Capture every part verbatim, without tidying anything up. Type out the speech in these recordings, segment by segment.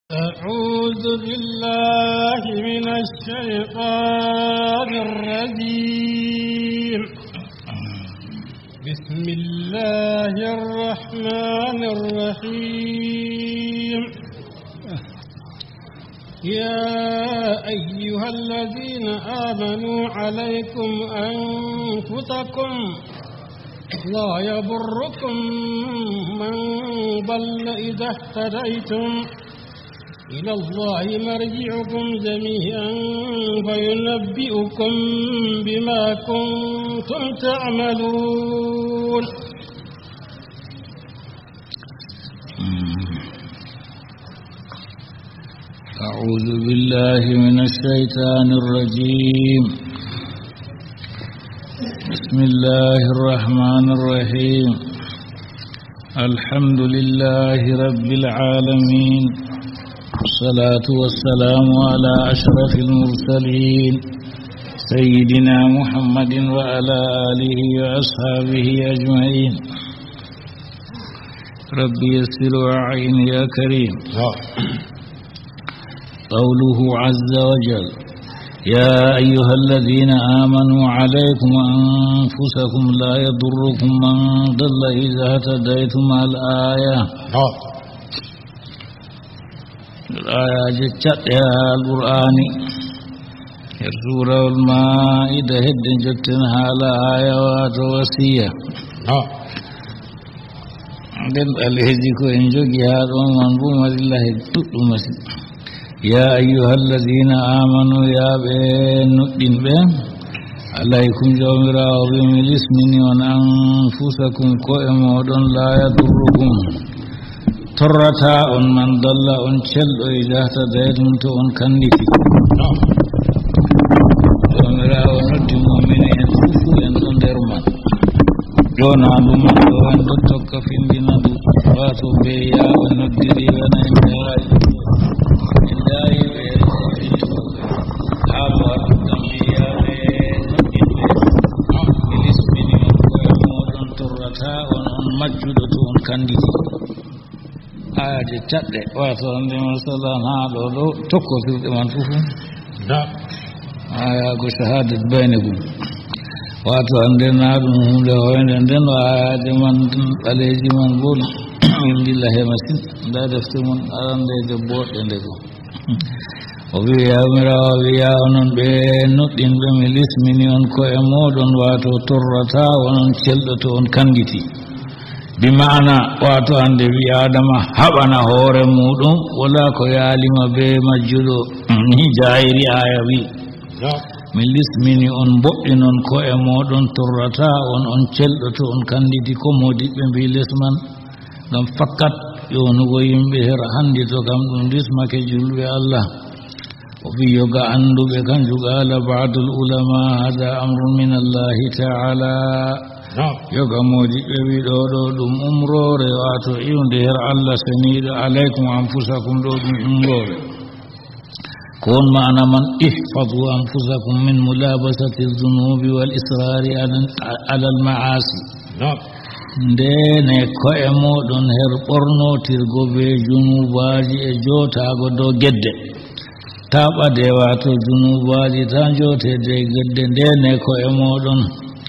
أعوذ بالله من الشيطان الرجيم. بسم الله الرحمن الرحيم. يا أيها الذين آمنوا عليكم أنفسكم لا يضركم من ضل إذا اهتديتم إلى الله مرجعكم جميعا فينبئكم بما كنتم تعملون. أعوذ بالله من الشيطان الرجيم. بسم الله الرحمن الرحيم. الحمد لله رب العالمين، الصلاة والسلام على أشرف المرسلين سيدنا محمد وعلى آله وأصحابه أجمعين. رب يسر وأعين يا كريم. قوله عز وجل: يا أيها الذين آمنوا عليكم أنفسكم لا يضركم من ضل إذا اهتديتم. الآية الآية جتت يا القرآن سورة المائدة هد جتنها الآية وتوسية عندن الهجيكو إنجوكي هذا ومنظومة لله تؤمسي. يا أيها الذين آمنوا يا بين الدين بين عليكم جومرا وبملسمني وأنفسكم كوئمودون لا يضركم torrata on man dalla on celɗo e jahta daytum to on kanditi. jomirawo noddi mu'mini en fufu en ɗo nder man jonandu man ɗo en ɗo tokka findina ndu wato be yawo noddiri wona en dayi en dayi ɓe haabo aɗuɗɗam ɓe yaɓe noddinɓe ɓe lismini on koye moɗon torrata on on majjuɗo to on kanditi. ayaje caɗɗe wato ande masalan haa ɗo ɗo tokkotirɗe man fof ayago shahadat baynagum wato ande naa ɗum hunde hoynde nden o ayaje man ɓaleeji man bo min ndillahe masin nda defte mum arandeje boɗɗe nde ɗo o wi yawmirawo wiya onon ɓe nuɗɗinɓe mi lismini on koye moɗon wato torrata onon celɗo to on kanditi. bi ma'ana wato hande wi adama haɓana hoore muɗum wala ko yaalima be majjuɗo ni jayiri aya wi mi lismini on mboɗɗinon ko'e moɗon torrata on on celɗo to on kanditi ko modiɓɓe mbi lesman ngam fakkat ƴonugo yimɓe her handi to kam ɗum lismake julɓe Allah. o wi yoga anduɓe kanju qala ba'dul ulama hada amrun min allahi ta'ala. yoga modiɓɓe wi ɗo ɗo ɗum umrore wato iwde her Allah seniɗo alaykum anfusakum ɗo ɗum umrore ko on ma'ana man ihfadu anfusakum min mulabasati dhunubi wal israri ala al ma'asi. ndene ko'e moɗon her ɓornotirgo be junubaji e jotago dow gedde ta ɓade wato junubaji ta jotede gedde ndene ko'e moɗon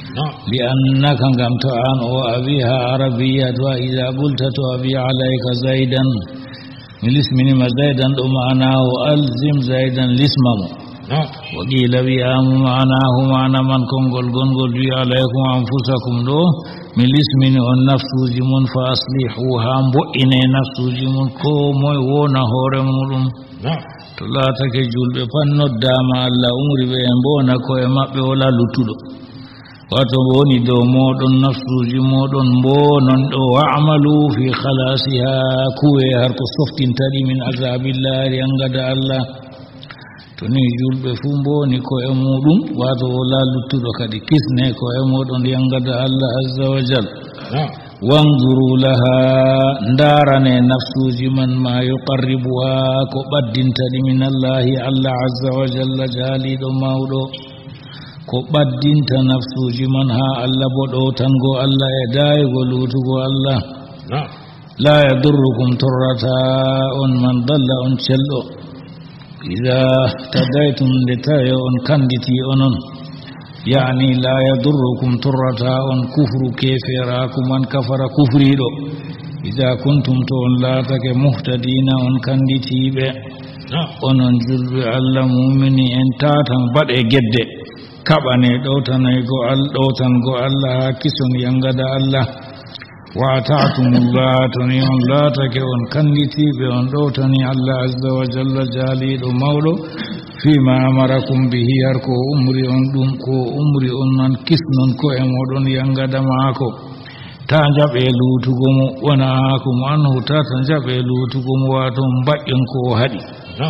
لأنك ngam to an o abiha arabiyya to idha qulta to abi alayka zaidan milismini ma zaidan do ma'anahu alzim zaidan lismamu wa qila wi'amu ma'anahu ma'ana man kongol gongol wi alaykum anfusakum do milismini on nafsuji mun fa aslihu ha mbo'ine nafsuji mun ko moy wona hoore muɗum to laatake julɓe pat noddama Allah umri ɓe en bona koye maɓɓe wala luttuɗo wato woni dow moɗon nafsuji moɗon mbonon ɗo wa'malu fi khalasiha kuwe har ko softintaɗi min azabillahi angada Allah to ni julɓe fuu mboni koye muɗum wato wala luttuɗo kadi kisne koye moɗon yangada Allah azza wa jal. wanzuru laha ndarane nafsuji man ma yuqarribuha ko ɓaddintaɗi min Allahi Allah azza wa jalla jaaliɗo mawɗo ko ɓaddinta nafsuji man ha Allah bo ɗo tango Allah e daygo lutugo Allah la yadurrukum turrata'un man dalla on celɗo idha tadaytum litayo on kanditi onon yani la yadurrukum turrata'un kufru keferaku man kafara kufriɗo idha kuntum to on laatake muhtadina on kanditiɓe onon julɓe Allah mumini en tatan baɗe gedde kaɓane ɗowtanay go al ɗowtan go Allah ha kison yangada Allah wa ata'tumullah toni on laatake on kanditiɓe on ɗowtani Allah azza wa jalla jaaliɗo mawɗo fima amarakum bihi har ko umri on ɗum ko umri on man kisnon ko e moɗon yangada maako ta jaɓe luutugo mo wona ko mo anhu tata jaɓe luutugo mo wato mbaƴƴon ko haɗi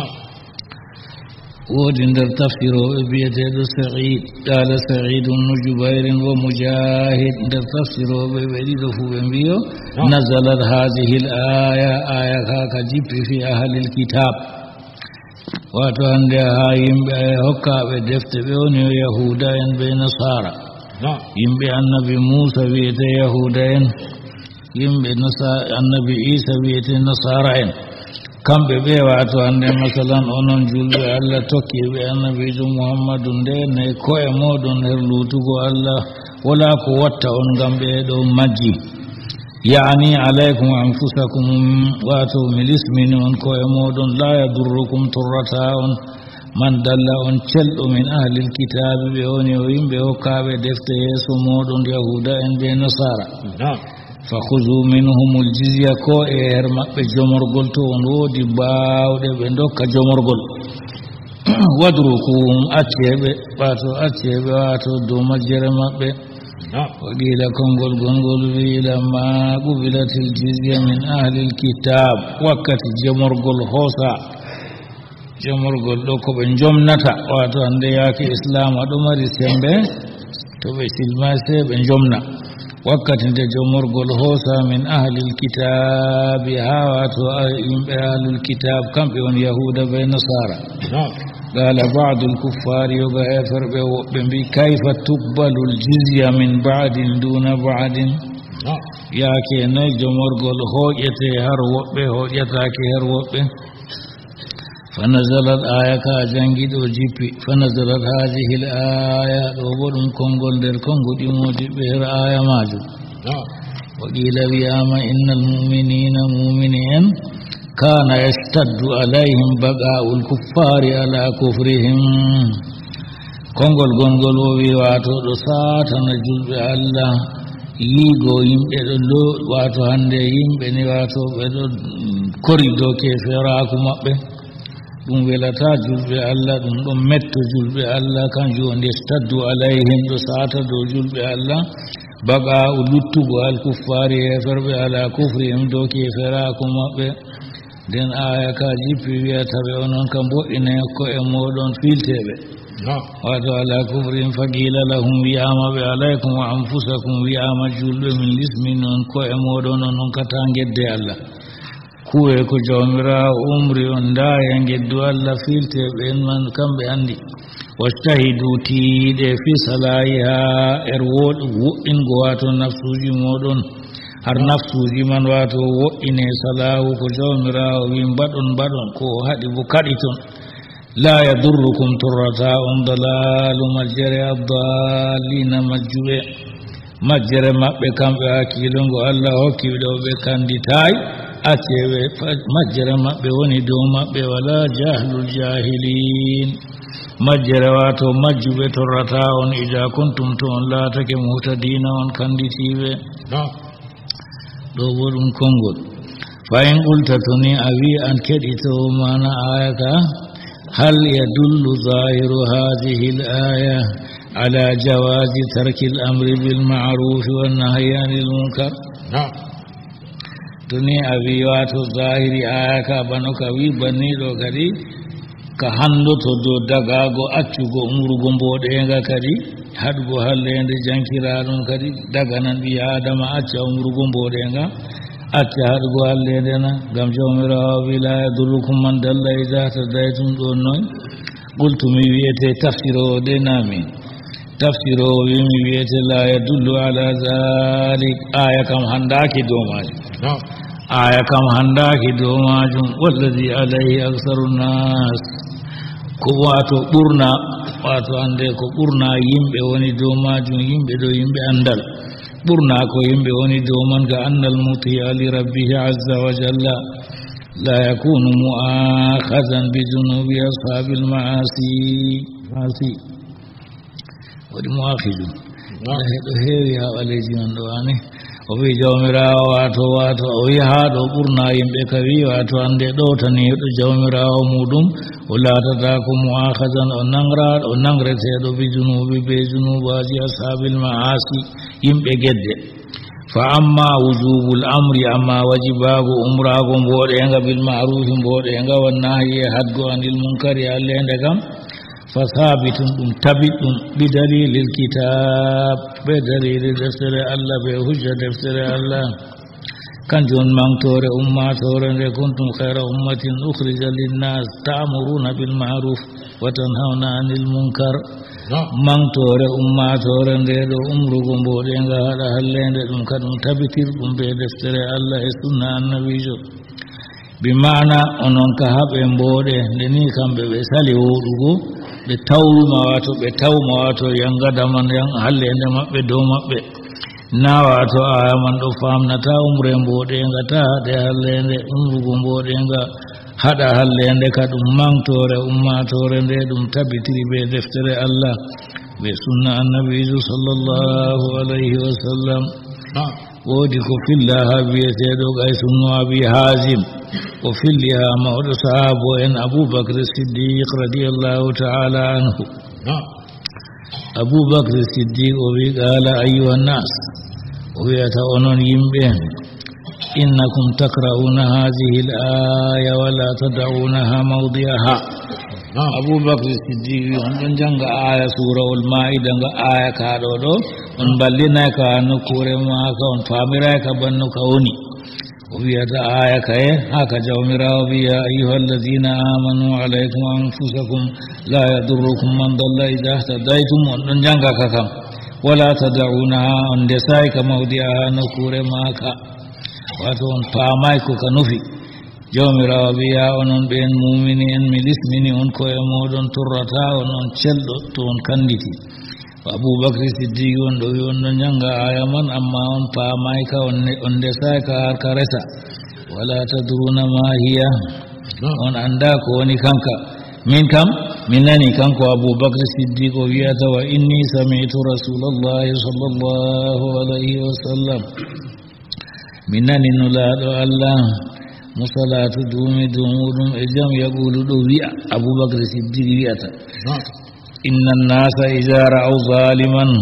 woodi nder tafsiroɓe biyeteɗo Sa'id qala Sa'id ibnu Jubayr wa Mujahid nder tafsiroɓe ɓe ɗiɗo fuu ɓe mbiyo nazalat hadihi l aya aya kaka jippi fi ahli l kitab wato hande ha yimɓe hokkaɓe defte ɓe woni yahuda en ɓe nasara yimɓe annabi Musa wiyete yahuda en yimɓe annabi Isa wiyete nasara en kamɓe ɓe wato hande masalan onon julɓe Allah tokkiɓe annabijo Muhammadu nde ne koye moɗon her luutugo Allah wala ko watta on ngam ɓe ɗo majji yani alaykum anfusakum wato milismini on koye moɗon la yadurrukum turrata on man dalla on celɗo min ahlil kitabi ɓe woni o yimɓe hokkaɓe defte yeeso moɗon yahuda en ɓe nasara fa khuzu minhumul jizya ko e her maɓɓe jomorgol to on woodi baawɗe ɓe dokka jomorgol wadrukum acceɓe wato acceɓe wato dow majjere maɓɓe o qila konngol gongol wiila ma qubilatil jizya min ahlil kitab wakkati jomorgol hoosa jomorgol ɗo ko ɓe jomnata wato hande yaake islam aɗo mari sembe to ɓe silma se ɓe jomna wakkati nde jomorgol hoosa min ahlil kitabi ha wato yimɓe ahlul kitab kamɓe on yahuda be nasara qala ba'du lkuffari yoga heferɓe woɓɓe mbi kayfa tuqbalu ljizya min ba'din duna ba'din yaake noyi jomorgol hooƴete har woɓɓe hooƴatake her woɓɓe فنزلت آية كاجنجد وجيبي فنزلت هذه الآية وبرم كونغول در كونغو ديموجي بهر آية ماجو وقيل بياما إن المؤمنين مؤمنين كان يشتد عليهم بقاء الكفار على كفرهم كونغول غونغول وبي واتو رساتا نجل الله yigo yimɓe ɗo lo wato hande yimɓe ni wato ɓe ɗo kori dow keferaku maɓɓe ɗum welata julɓe Allah ɗum ɗon metto julɓe Allah kanjum woni staddu alayhim ɗo sata dow julɓe Allah baga o luttugo alkuffari heferɓe ala kufrihim dow keferaku maɓɓe nden aya ka jippi wiyataɓe onon kam boɗɗine ko'e moɗon filteɓe wato ala kufrihim faqila lahum wiyama ɓe alaykum wa anfusakum wiyama julɓe min lismin on ko'e moɗon onon kata gedde Allah kuwe ko jawmirawo umri on ndaya geddu Allah filteɓe en man kamɓe andi wastahidu tiiɗe fi salahiha er woɗɗingo wato nafsuji moɗon har nafsuji man wato woɗɗine salahu ko jawmirawo wi mbaɗon mbaɗon ko haɗi bo kaɗi ton la yadurrukum turrata on dalalu majjere addallina majjuɓe majjere maɓɓe kamɓe hakkilongo Allah hokki ɗo ɓe kanditayi acceɓe majjere maɓɓe woni dow maɓɓe wala jahlul jahilin majjere wato majjuɓe torrata on ida kuntum to on laatake muhtadina on kanditiɓe ɗo bo ɗum konngol fa in qulta to ni a wi an keɗito mana aya ka hal yadullu zahiru hadihi l aya ala jawazi tarki l amri bilma'rufi wannahyi anil munkar to ni a wi wato zahiri aya ka bano ka wi banniɗo kadi ka handoto dow dagago accugo umrugo mboɗenga kadi haɗugo hallende jankira ɗum kadi daganan ɓi adama acca umrugo mboɗenga acca haɗugo hallende na gam jawmirawo wi la yadurrukum man dalla ida tadaytum ɗon noon ɓultumi wiyete tafsirowo de nami tafsirowo wimi wiyete la yadullu ala zalik aya kam handaki dow majum aya kam handaki dow majum wallazi alayhi aksaru nas ko wato ɓurna wato ande ko ɓurna yimɓe woni dow majum yimɓe ɗo yimɓe andal ɓurna ko yimɓe woni dow man ga annal muti'a li rabbihi azza wa jalla la yakunu mu'akhazan bi junubi ashabil ma'asi ma'asi wadi mu'akhidun la heɗo heewi ha ɓaleji man ɗo ani o wi jawmirawo wato wato o wi ha ɗo ɓurna yimɓe ka wi wato ande ɗo tan heɗo jawmirawo muɗum o latata ko mu'akhazan o nangra o nangreteɗo bi junubi be junubaji ashabil ma'asi yimɓe gedde fa amma wujubul amri amma wajibago umrago mboɗenga bil ma'rufi mboɗenga wannahi e hadgo anil munkari allende kam fa sabitun ɗum tabit ɗum bi dalilil kitab be dalili deftere allah be hujja deftere allah kanjum mangtore ummatore nde kuntum khayra ummatin ukhrija linnas ta'muruna bil ma'ruf wa tanhauna anil munkar mangtore ummatore nde ɗo umrugo mboɗenga haɗa hallende ɗum ka ɗum tabitir ɗum be deftere allah e sunna annabijo bi mana onon ka haɓe mboɗe nde ni kamɓe ɓe sali woɗugo ɓe tawruma wato ɓe tawma wato yangada man yan hallende maɓɓe dow maɓɓe na wato aya man ɗo famnata umre mboɗenga ta haɗe hallende umrugo mboɗenga haɗa hallende ka ɗum mangtore ummatore nde ɗum tabitiri ɓe deftere allah ɓe sunna annabijo sallllahu alayhi wa sallam woodi ko filla ha wiyeteɗo Qaysunno Abi Hazim o filli ha mawɗo sahabo en Aboubacre Siddiq radiallahu taala anhu Aboubacre Siddiq o wi qala ayuha nnas o wiyata onon yimɓe innakum takra'una hadhihi al-aya wa la tad'unaha mawdi'aha Aboubacre Siddiq wi on ɗon janga aya surawol ma'ida nga aya kaɗo ɗo on ballinay ka nokkure maka on famiray ka banno ka woni o wiyata aya kaye haka jawmirawo wi ya ayuha alladina amanu alaykum anfusakum la yadurrukum man dalla ida htadaytum on ɗon janga ka kam wala tad'unaha on ndesay ka mawdi'aha nokkure maka wato on paamay ko ka nufi jawmirawo wiya onon ɓen mumini en mi lismini on koye moɗon torrata on on celɗo to on kanditi Aboubacre Siddiq on ɗo wi on ɗon janga aya man amma on paamay ka on ndesay ka har ka resa wala tadruna ma hiya on anda ko woni kanka min kam min nani kanko Aboubacre Siddiq o wiyata wa inni sami'tu rasulallahi sallllahu alayhi wa sallam min nani nulaɗo allah musalatu dumi dumuɗum e jam yaqulu ɗo wi'a Aboubacre Siddiq wiyata inna nnasa ida ra'aw zaliman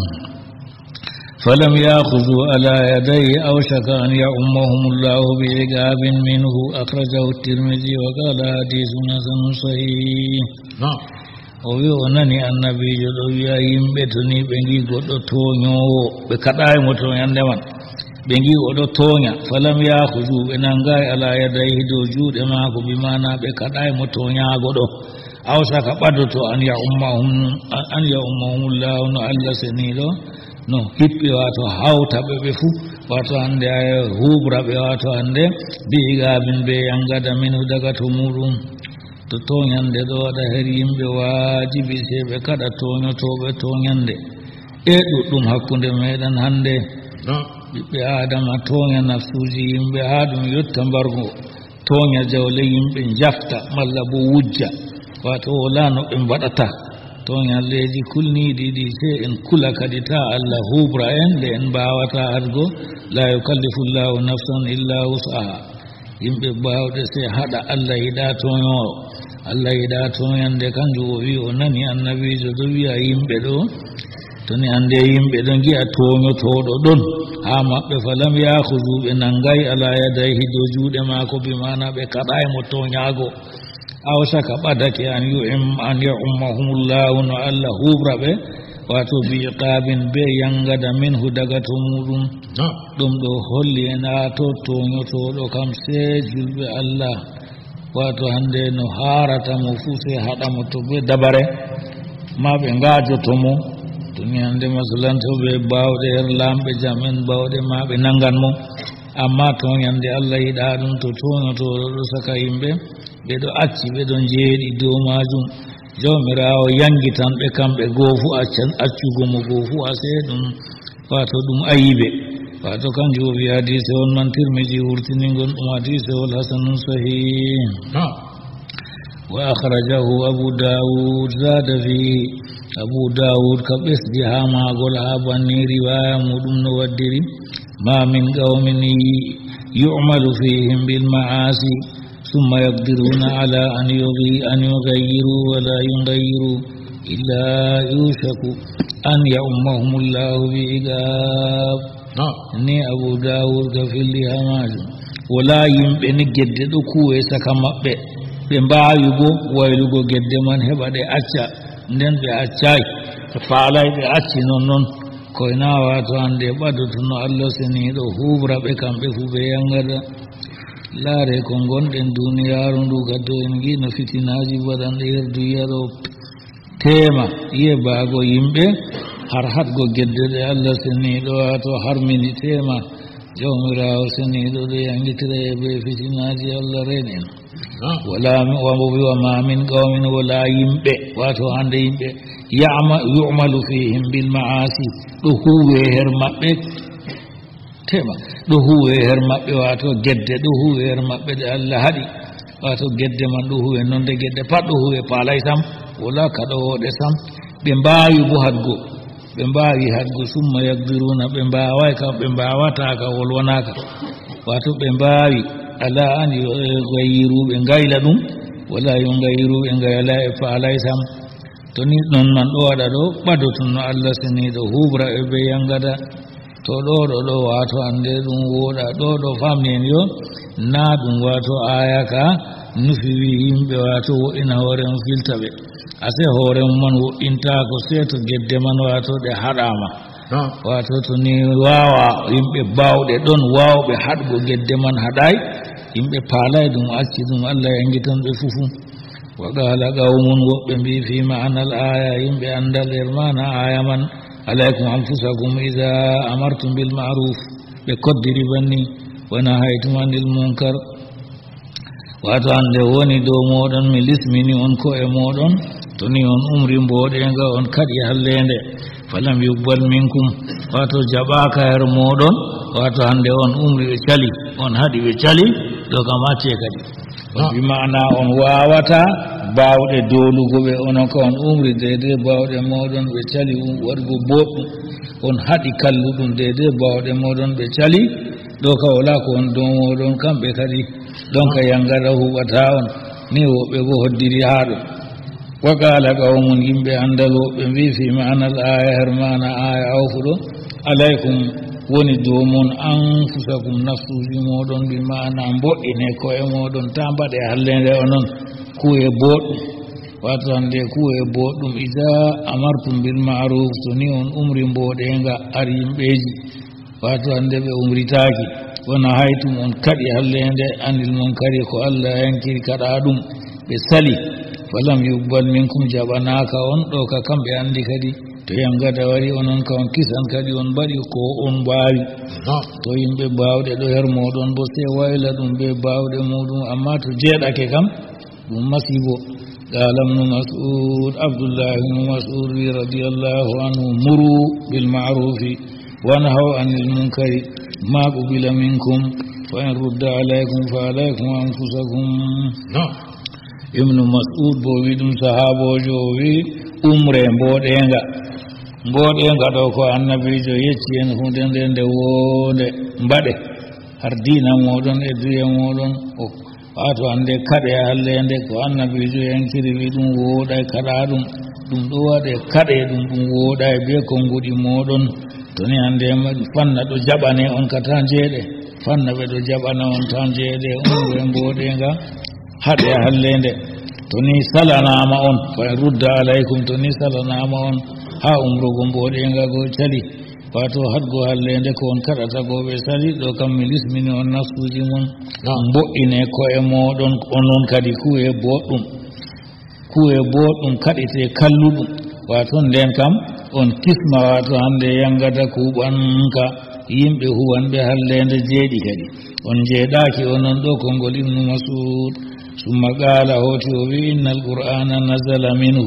falam ya'khudhu ala yadayhi awshaka an ya'ummahum llahu bi'iqabin minhu akhrajahu at-Tirmidhi wa qala hadithun hasanun sahih o wi o nani annabijo ɗo wi'a yimɓe to ni ɓe ngi goɗɗo toñowo ɓe kaɗayi mo toñande man ɓe ngi oɗo tooña falam yaahudu ɓe nanngaayi ala yadayhi dow juuɗe maako bi mana ɓe kaɗayi mo tooñaago ɗo aw saka ɓadoto an ya ummahum an ya ummahumullahu no allah seniiɗo no hippi wato hawta ɓe ɓe fuu wato hannde a huubra ɓe wato hannde bi'igaabin ɓe yangada minhu daga to muɗum to tooñande ɗo waɗa her yimɓe waajibi se ɓe kaɗa tooñotooɓe tooñande e ɗuɗɗum hakkunde meɗen hannde ɓiɓɓe adama tooña nafsuuji yimɓe haa ɗum yotta mbargo tooña jawle yimɓe jafta malla bo wujja wato wala no ɓe mbaɗata tooñalleeji kulniiɗi ɗi se en kula kadi ta allah huubra en nde en mbaawata argo la yukallifu llahu nafsan illa wus'aha yimɓe baawɗe se haɗa allah yiɗa tooñoo allah yiɗa tooñande kanjum o wi o nani annabiijo ɗo wiya yimɓe ɗo to ni hannde yimɓe ɗo ngi'a tooñotooɗo ɗon haa maɓɓe falam yaahudu ɓe nanngayi ala yadayhi dow juuɗe maako bi mana ɓe kaɗayi mo tooñaago aw saka ɓadake an yu'im an ya'ummahumullahu no allah huubra ɓe wato bi iqabin be yangada minhu daga to muɗum ɗum ɗo holli en haa to tooñotooɗo kam se julɓe allah wato hannde no haarata mo fuu se haɗa mo to ɓe dabare ma ɓe ngaajoto mo to ni hannde masalan to ɓe baawɗe her laamɓe jam en baawɗe ma ɓe nanngan mo amma to yande Allah yiɗa ɗum to tonoto ɗo saka yimɓe ɓe ɗo acci ɓe ɗon jeeɗi dow majum jawmirawo yangitanɓe kamɓe goo fu accan accugo mo goo fu ase ɗum wato ɗum ayiɓe wato kanjum o wi hadise on man tirmiji wurtinigon ɗum hadise ol hasanun sahih wa akhrajahu abu daud zada fihi abu daud ka ɓesdi ha magol ha banni riwaya muɗum no waddiri ma min qawmin yu'malu fihim bil ma'asi ثم يقدرون على أن أن يغيروا ولا يغيروا إلا يوشك أن يؤمهم الله بعقاب ni abu dawud ga filli ha majum wala yimɓe ni gedde ɗo kuwe saka maɓɓe ɓe mbawi bo waylugo gedde man heɓa ɗe acca nden ɓe accay ɓe faalay ɓe acci non noon koyna wato hande ɓadotono allah seniɗo hubra ɓe kamɓe fu ɓe yangata laare ko gonɗen duniyaru ndu gaddo en gino fitinaji waɗanɗe her duniya ɗo tema yiye baago yimɓe har hatgo gedde ɗe allah seniɗo wato harmini tema jawmirawo seniɗo ɗo yangitira e ɓe fitinaji allah renen wala wa ma min qawmin wala yimɓe wato hande yimɓe yu'malu fihim bil ma'asi ɗo huwe her maɓɓe tema ɗo huwe her maɓɓe wato gedde ɗo huwe her maɓɓe ɗe allah haɗi wato gedde man ɗo huwe nonde gedde pat ɗo huwe paalay sam wala kaɗowoɗe sam ɓe mbawi bo hadgo ɓe mbawi hadgo summa yaqdiruna ɓe mbaway kam ɓe mbawataka wolwonaka wato ɓe mbawi ala an yughayyiru ɓe ngayla ɗum wala yugayyiru ɓe ngayla e paalay sam to ni non man ɗo waɗa ɗo ɓadotono allah seniɗo hubra e ɓe yangada to ɗo ɗo ɗo wato ande ɗum woɗa ɗo ɗo famni en yo na ɗum wato aya ka nufi wi yimɓe wato woɗɗina hoore mum filta ɓe ase hoore mum man woɗɗintako sei to gedde man wato ɗe haɗama wato to ni wawa yimɓe bawɗe ɗon wawɓe haɗgo gedde man haɗay yimɓe paalay ɗum acci ɗum allah yangitan ɓe fufu wa qala qawmun woɓɓe mbi fi ma'anal aya yimɓe andal er mana aya man عليكم أنفسكم إذا أمرتم بالمعروف بقدر بني ونهيتم عن المنكر وأتان لوني دو مودن من الاسمني أنكو مودن تني أن أمر بودنغا أن كدي هلند فلم يقبل منكم واتو جباك هر مودن واتو أن أن أمر بشالي أن هدي بشالي لو كما تيكدي بمعنى أن واواتا bawɗe dolugo ɓe onon ko on umri dede bawɗe moɗon ɓe cali waɗgo boɗɗum on haɗi kalluɗum dede bawɗe moɗon ɓe cali ɗo ka wala ko on dow moɗon kamɓe kadi donc yangara huɓata on ni woɓɓe bo hoddiri ha ɗo wa qala qawmun yimɓe andal woɓɓe mbi fi ma'anal aya her mana aya awfuɗo alaykum woni dow mon anfusakum nafsuji moɗon bi mana mboɗɗine koye moɗon ta mbaɗe hallende onon kuwe boɗɗum wato hande kuwe boɗɗum ida amartum bil ma'ruf to ni on umri mboɗenga ar yimɓeji wato hande ɓe umritaki wona haytum on kaɗi hallende anil munkari ko allah yankiri kaɗa ɗum ɓe sali falam yubbal minkum jaɓanaka on ɗo ka kamɓe andi kadi to yangada wari onon ka on kisan kadi on mbaɗi ko on mbawi to yimɓe bawɗe ɗo her moɗon bo se wayla ɗum ɓe bawɗe muɗum amma to jeeɗake kam ɗum masibo qala ibnu mas'ud abdullah ibnu mas'ud radiyallahu anhu muru bil ma'rufi wanhaw anil munkari ma qubila minkum fa in rudda alaykum fa alaykum anfusakum ibnu mas'ud bo wi ɗum sahabojo o wi umre mboɗenga mboɗenga ɗo ko annabijo yecci en hunde nde nde wonde mbaɗe har dina moɗon e duya moɗon o wato hande kaɗe hallende ko annabijo yankiri wi ɗum wooɗay kaɗa ɗum ɗum ɗo waɗe kaɗe ɗum ɗum wooɗay be konguɗi moɗon to ni hande fanna ɗo jaɓane on ka ta jeeɗe fanna ɓe ɗo jaɓana on ta jeeɗe umre mboɗenga haɗe hallende to ni salanama on fa rudda alaykum to ni salanama on ha umrugo mboɗenga go cali wato hadgo hallende ko on kaɗata go ɓe sali ɗo kam mi lismini on nafsuji mon mbo'ine koye moɗon onon kadi kuwe boɗɗum kuwe boɗɗum kaɗite kalluɗum wato nden kam on kisma wato hande yangata kuɓanka yimɓe huwanɓe hallende jeeɗi kadi on jeeɗaki onon ɗo konngol ibnu masud summa qala hoti o wi inna alqur'ana nazala minhu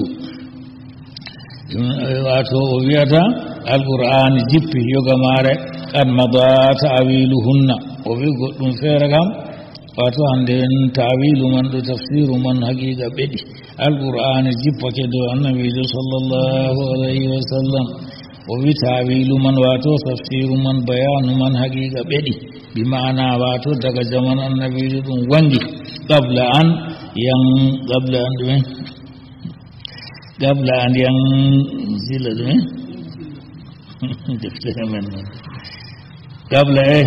wato o wiyata alqur'ani jippi yoga mare qad mada ta'wiluhunna o wi goɗɗum feere kam wato hande ta'wilu man ɗo tafsiru man haqiqa ɓeɗi alqur'ani jippake dow annabijo sallllahu alayhi wa sallam o wi ta'wilu man wato tafsiru man bayanu man haqiqa ɓeɗi bi ma'ana wato daga zaman annabijo ɗum wangi qabla an yan qabla an ɗume qabla an yanzila ɗume deftere men qabla e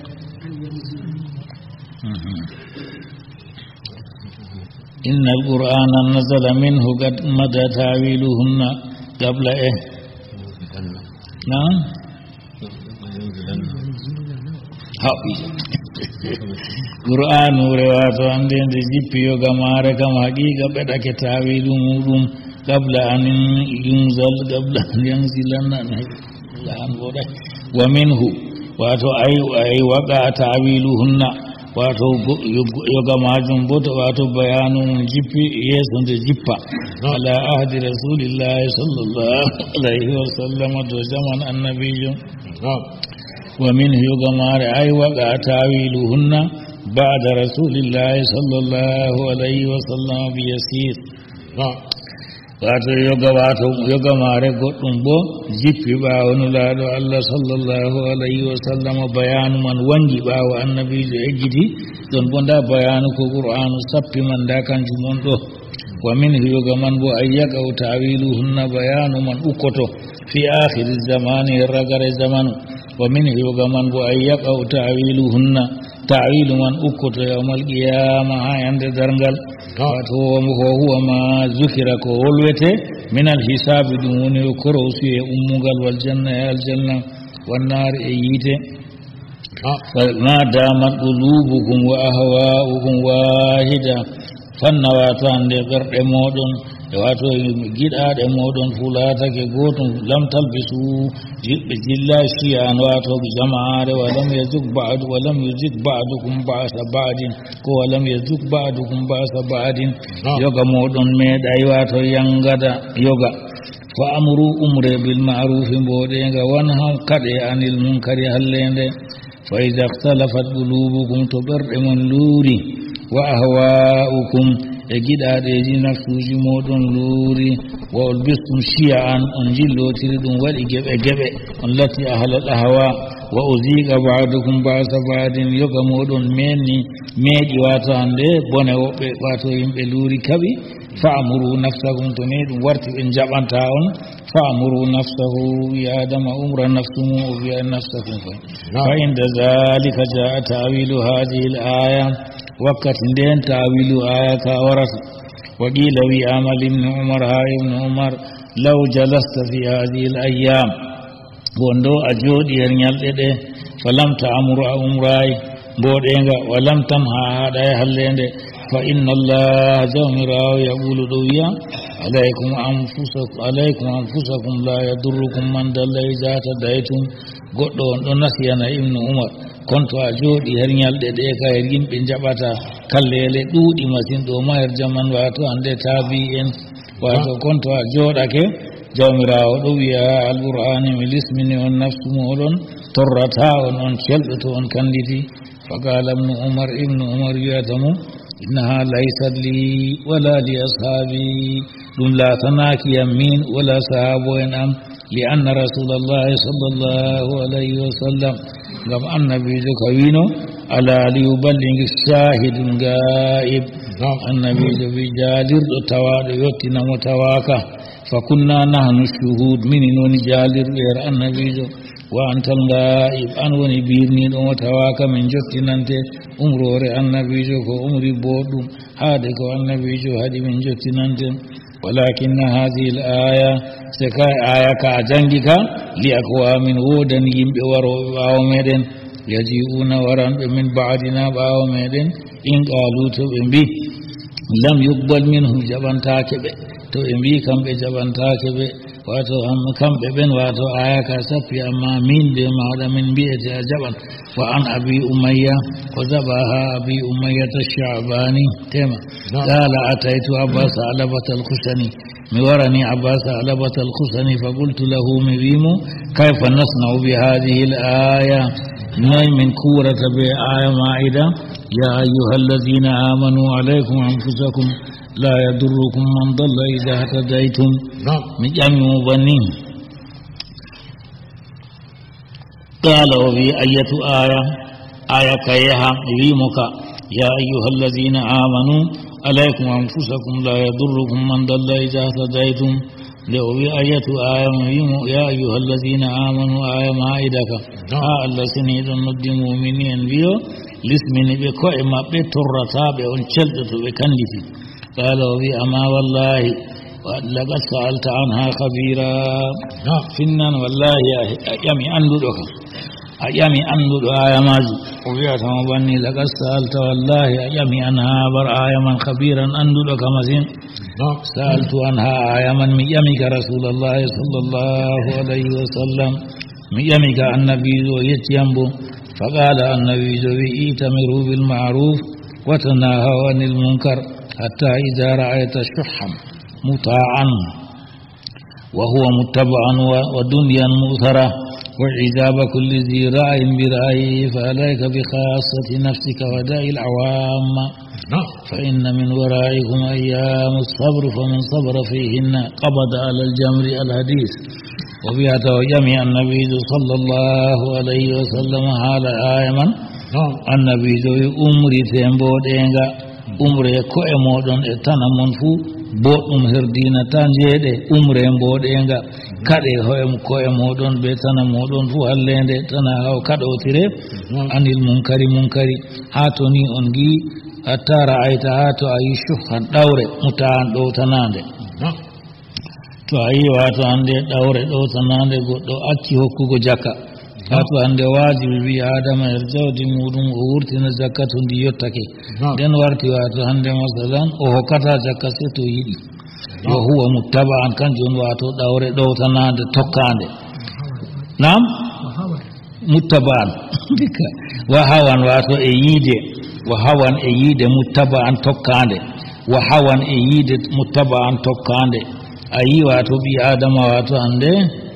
إن القرآن نزل منه قد مدى تاويلهن قبل إيه نعم haɓɓi qur'anu rewato anden de jippi yo gamare kam haqiqa ɓeɗake tawilu muɗum qabla an yunzal qabla an yanzilanna an woɗa wa minhu wato ay ay waqa tawiluhunna wato yoga majum bo to wato bayanu mum jippi yeso nde jippa ala ahdi rasulillahi sallllahu alayhi wa sallam to zaman annabijo ومنه يغمار أي وقع تاويلهن بعد رسول الله صلى الله عليه وسلم بيسير wato yoga wato yoga mare goɗɗum bo jippi ɓaawo nulaaɗo Allah sallallahu alayhi wa sallam bayanu man wangi ɓaawo annabijo eggiti ɗon bo nda bayanu ko qur'anu sappi man nda kanjum on ɗo wa min yoga man bo ay yaqaw ta'wiluhunna bayanu man ukkoto fi akhiri zamani ragare zamanu wa min yoga man bo ay yaqaw ta'wiluhunna ta'wilu man ukkoto yawmal qiyama ha yande dargal wato ko huwa ma zukira ko wolwete min al hisabi ɗum woni korosi e ummugal wal janna e aljanna wan nar e yite ma damat qulubukum wa ahwa'ukum wahida fanna wato hande ɓerɗe moɗon e wato giɗaɗe moɗon fulatake gotum lam talbisu jiɓɓe jilla shiyan wato jama'are walam yazuk ba'du walam yuzik ba'dukum ba'sa ba'din ko walam yazuk ba'dukum ba'sa ba'din yoga moɗon meeɗay wato yangada yoga fa amru umre bil ma'rufi mboɗenga wanha kaɗe anil munkari hallende fa ida ihtalafat qulubukum to ɓerɗe mon luuri wa ahwa'ukum e giɗaɗeji nafsuji moɗon luuri wa ulbistum shiya an on jillotiri ɗum waɗi geɓe geɓe on latti ahlal ahwa wa uziqa ba'dukum ba'sa ba'din yoga moɗon menni meeɗi wato hande bone woɓɓe wato yimɓe luuri kaɓi fa'muru nafsakum to ni ɗum warti ɓe jaɓanta on fa'muru nafsahu ya adama umra nafsumu o wiya nafsakum fa fa inda zalika jaa ta'wilu hadihi l aya wakkati nden ta'wilu aya ka warata wa qila wi amal ibnu umar ha ibnu umar law jalasta fi hadihi l ayyam wondo a jooɗi her ñalɗe ɗe falam ta'muru a umrayi mboɗenga walam tanha haɗa e hallende fa inna allaha jawmirawo yaqulu ɗo wiya alaykum anfusakum alaykum anfusakum la yadurrukum man dalla iza tadaytum goɗɗo on ɗo nasiyana ibnu umar kono to a jooɗi her ñalɗe ɗe ka her yimɓe jaɓata kallele ɗuuɗi masine ɗo ma her jaman wato hande taabi en wato kono to a jooɗake jawmirawo ɗo wiya alqur'ani mi lismini on nafsu moɗon torrata on on celɗo to on kanditi faqala ibnu umar ibnu umar wiyata mo innaha laysat li wala li ashabi ɗum laatanaki yam min wala sahabo en am li anna rasulallahi sallllahu alayhi wa sallam ngam annabijo ka wino ala liyuballighi shahidul ga'ib annabijo wi jaalirɗo tawaɗo yettinamo tawaka fa kunna nahnu shuhud minin woni jaalirɓe her annabijo wa antal ga'ib an woni birniɗo mo tawaka min jottinante umrore annabijo ko umri boɗɗum haade ko annabijo haɗi min jottinante walakinna hadihi l aya se ka aya ka a jangi ka li akwamin wodani yimɓe waroɓe ɓaawo meɗen yaji'una waranɓe min ba'dina ɓaawo meɗen in qalu to ɓe mbi lam yuqbal minhum jaɓantake ɓe to ɓe mbi kamɓe jaɓantake ɓe wato kamɓe ɓen wato aya ka sappi amma min de maɗa min mbiyete a jaɓan wa an abi umayya ko jaɓa ha abi umayyata shabani tema qala ataytu abbas alabata alkhusani mi warani abbas alabata alkhusani fa qultu lahu mi wimo kayfa nasna'u bi hadhihi al-aya noy min kurata be aya maida ya ayyuha alladhina amanu alaykum anfusakum la yadurrukum man dalla idha hadaytum mi ƴami mo bannin qala wa bi ayatu aya aya kayaha wimoka ya ayyuha alladhina amanu alaykum anfusakum la yadurrukum man dalla idha hadaytum لأوي آية آية مهمة يا أيها الذين آمنوا آية مائدك ها الله سنيد الند مؤمنين بيو لسمين بكوئ ما بترتا بأنشلت بكندتي قال وبي أما والله لقد سألت عنها خبيرا فنان والله يمي أندودك يمي أندود آية مازي وبيات مبني لقد سألت والله يمي أنها بر آية من خبيرا أندودك مزين سألت عنها آية من ميامك رسول الله صلى الله عليه وسلم ميامك النبي يتيمبو فقال النبي ائتمروا بالمعروف وتناهوا عن المنكر حتى إذا رأيت شحا مطاعا وهو متبعا ودنيا مؤثرة وعذاب كل ذي رأي برأيه فعليك بخاصة نفسك وداء العوام فإن من ورائكم أيام الصبر فمن صبر فيهن قبض على الجمر الحديث وبيعته جميع النبي صلى الله عليه وسلم حال آيما النبي أمري تنبو دينغا أمري كوئ مودن اتنا منفو boɗɗum herdina tan jeeɗe umre mboɗenga kaɗe hoyem koye moɗon ɓe tana moɗon fuu hallende tana haw kaɗotire anil munkari munkari ha to ni on gi hatta ra'ayta ha to a yi shuhan ɗawre mutaan ɗowtanande to a yi wato hande ɗawre ɗowtanande goɗɗo acci hokkugo jakka ha to hande wajibi wi adama er jawdi muɗum o wurtina jakka to ndi yottake nden warti wato hande masalan o hokkata jakka se to yiɗi wa huwa muttaba'an kanjum wato ɗawre ɗowtanande tokkande nam muttaba'an wa hawan wato e yiide wa hawan e yiide muttaba'an tokkande wa hawan e yiide muttaba'an tokkande a yi wato ɓi adama wato hande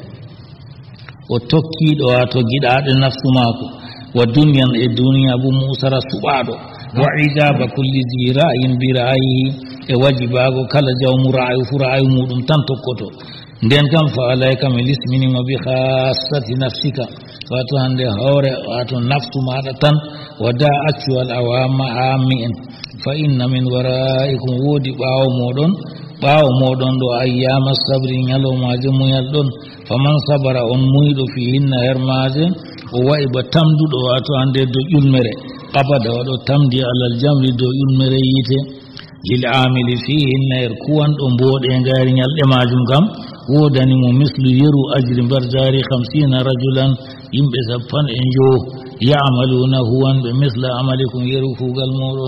o tokkiɗo wato giɗaɗe nafsu maako wa duniyan e duniya bu musara suɓaɗo wa ijaba kulli zi ra'yin bi ra'yihi e wajibago kala jawmu ra'yu fu ra'yu muɗum tan tokkoto nden kam fa alayka mi lisminima bi khassati nafsika wato hande hoore wato nafsu maɗa tan wada accu al awama ammi en fa inna min wara'ikum woodi ɓaawo moɗon ɓaawo moɗon ɗo ayyama sabri ñalomaje muyal ɗon faman sabara on muyɗo fi hinna her maje o wayi ba tamduɗo wato hande dow ƴulmere abada waɗo tamdi alal jamri dow ƴulmere yiite lil amili fi hinna her kuwanɗo mboɗe ngari ñalɗe majum kam wodanimo mislu yeru ajri mbar jari hamsina rajulan yimɓe sappan e joo yamaluna huwanɓe misla amalikum yeru kuugal moɗon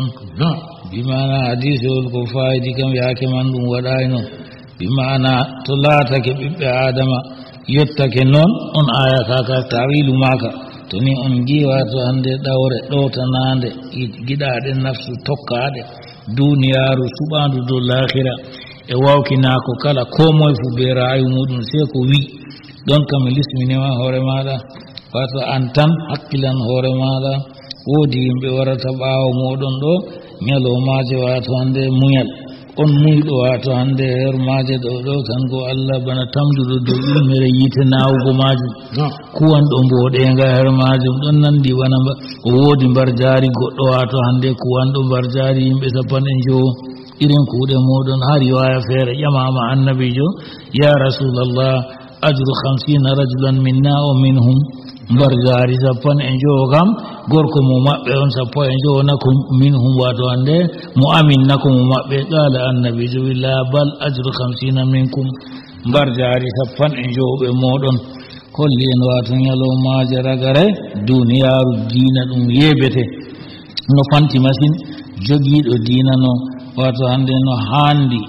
bimana hadisewol ko fayidi kam yaake man ɗum waɗayno bimana to laatake ɓiɓɓe adama yottake noon on aya kaka tawilu maka to ni on giwa to hande ɗawre ɗowtanande giɗaɗe nafsu tokkaɗe duniyaru suɓandu dow lahira e wawkinako kala ko moye fu be rayu muɗum se ko wi ɗon kam lisminima hoore maɗa wato an tan hakkilan hoore maɗa woodi yimɓe warata ɓaawo moɗon ɗo ñalomaje wato hande muñal on muyɗo wato hande her maje ɗo ɗo tan go Allah bana tamduɗo dow ƴulmere yiite nawugo majum kuwanɗo mboɗenga her majum ɗon nandi bana o woodi mbar jaari goɗɗo wato hande kuwanɗo mbar jaari yimɓe sappan e joo irin kuuɗe moɗon har riwaya feere ƴamama annabijo ya rasulallah ajru hamsina rajulan minna o minhum mbar jaari sappan e joo kam gorko mo maɓɓe on sappo e joo nako minhum wato hande mo amin nako mo maɓɓe qala annabijo willa bal ajru hamsina minkum mbar jaari sappan e jooɓe moɗon holli en wato ñalomaje ragare duniyaru diina ɗum yeɓete no fanti machine jogiiɗo diina no wato hande no handi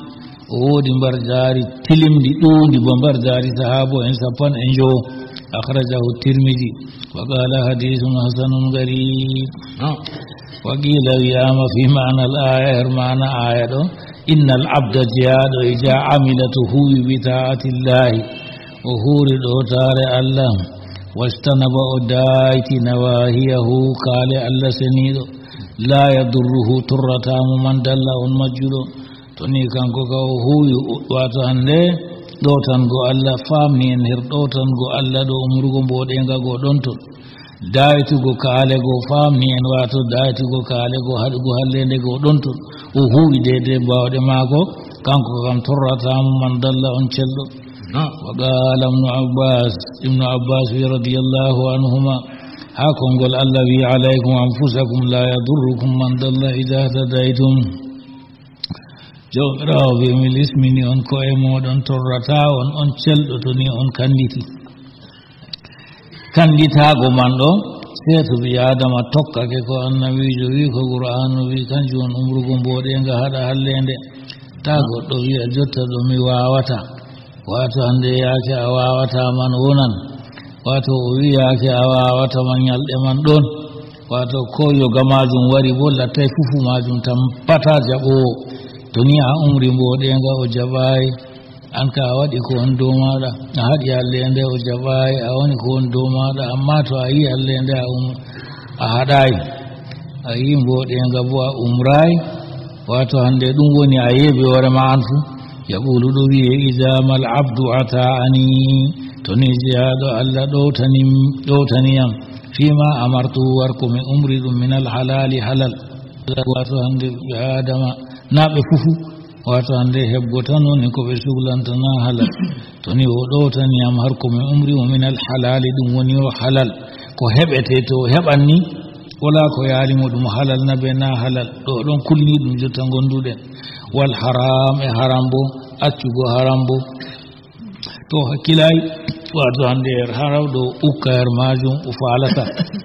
woodi mbar jaari tilimdi ɗuundi bo mbar jaari sahabo en sappan e njo akhrajahu tirmidi wa qala hadithun hasanun garib wa qila wiyama fi ma'na al-aya her ma'na aya ɗo inna al-abda jiyaɗo ija amilatu huwi bi ta'ati llahi o huuri ɗo taare allah wastanaba o dayti nawahiyahu kaale allah seniiɗo la yadurruhu turratamo man dalla on majjuɗo to ni kanko ka o huwi wato hande ɗo tan go allah famni en her ɗo tan go allah ɗo umrugo mboɗenga go ɗon ton daytugo kaale go famni en wato daytugo kaale go haɗugo hallende go ɗon ton o huwi dede mbawɗe maako kanko kam torratamo man dalla on celɗo wa qala ibnu abbas ibnu abbas wi radiyallahu anhuma ha kongol allah wi alaykum anfusakum la yadurrukum man dalla ida tadaytum jawmirawo wi mi lismini on koye moɗon torrata on on celɗo to ni on kanditi kanditago man ɗo seeto ɓi adama tokkake ko annabijo wi ko qur'anu wi kanjum on umrugo mboɗenga haɗa hallende ta goɗɗo wiya jotta ɗo mi wawata wato hande yaake a wawata man wonan wato o wi yaake a wawata man ñalɗe man ɗon wato ko yoga majum wari bo lattay fufu majum tan pata jaɓowo to ni a umri mboɗenga o jaɓayi an ka a waɗi ko on dow maɗa a haɗi hallende o jaɓayi a woni ko on dow maɗa amma to a yi hallende a um a haɗayi a yi mboɗenga bo a umrayi wato hande ɗum woni a yeeɓi hoorema an fu yaqulu ɗo wiye idama al abdu ata'ani to ni jeyaɗo allah ɗowtani ɗowtaniyam fima amartu warko mi umri ɗum min al halali halal wato hande ɓe adama naɓe fufu wato hande heɓgo tan woni ko ɓe suhlantana halal to ni o ɗowtaniyam har ko mi umri o min al halali ɗum woni o halal ko heɓete to heɓan ni wala ko yaalimo ɗum halal na be na halal ɗo ɗon kulni ɗum jotta gonduɗen wal haram e haram bo accugo haram bo to hakkilay wato hande her haram ɗo ukka her majum o falata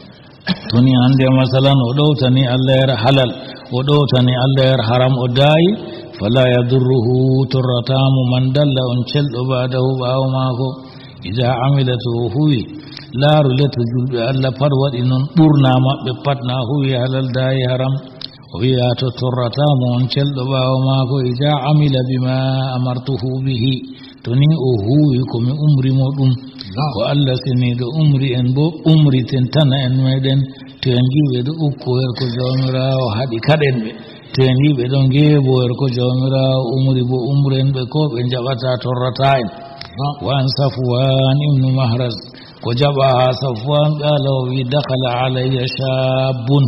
to ni hande masalan o ɗowtani allah her halal o ɗowtani allah her haram o daayi fala yadurruhu torratamo man dalla on celɗo badahu ɓaawo maako ida amila to o huwi laaru letto julɓe allah pat waɗi noon ɓurna maɓɓe pat na huwi halal daayi haram o wiya to torratamo on celɗo ɓaawo maako ida amila bima amartuhu bihi to ni o huwi komi umrimo ɗum ko allah seniɗo umri en bo umriten tana en meɗen to en jiɓe ɗo ukko her ko jawmirawo haɗi kaɗen ɓe to en yiɓe ɗon geebo her ko jawmirawo umri bo umren ɓe ko ɓe jaɓata torrata en wan safwan ibnu mahras ko jaɓa ha safwan qala o wi dakala alayya shabun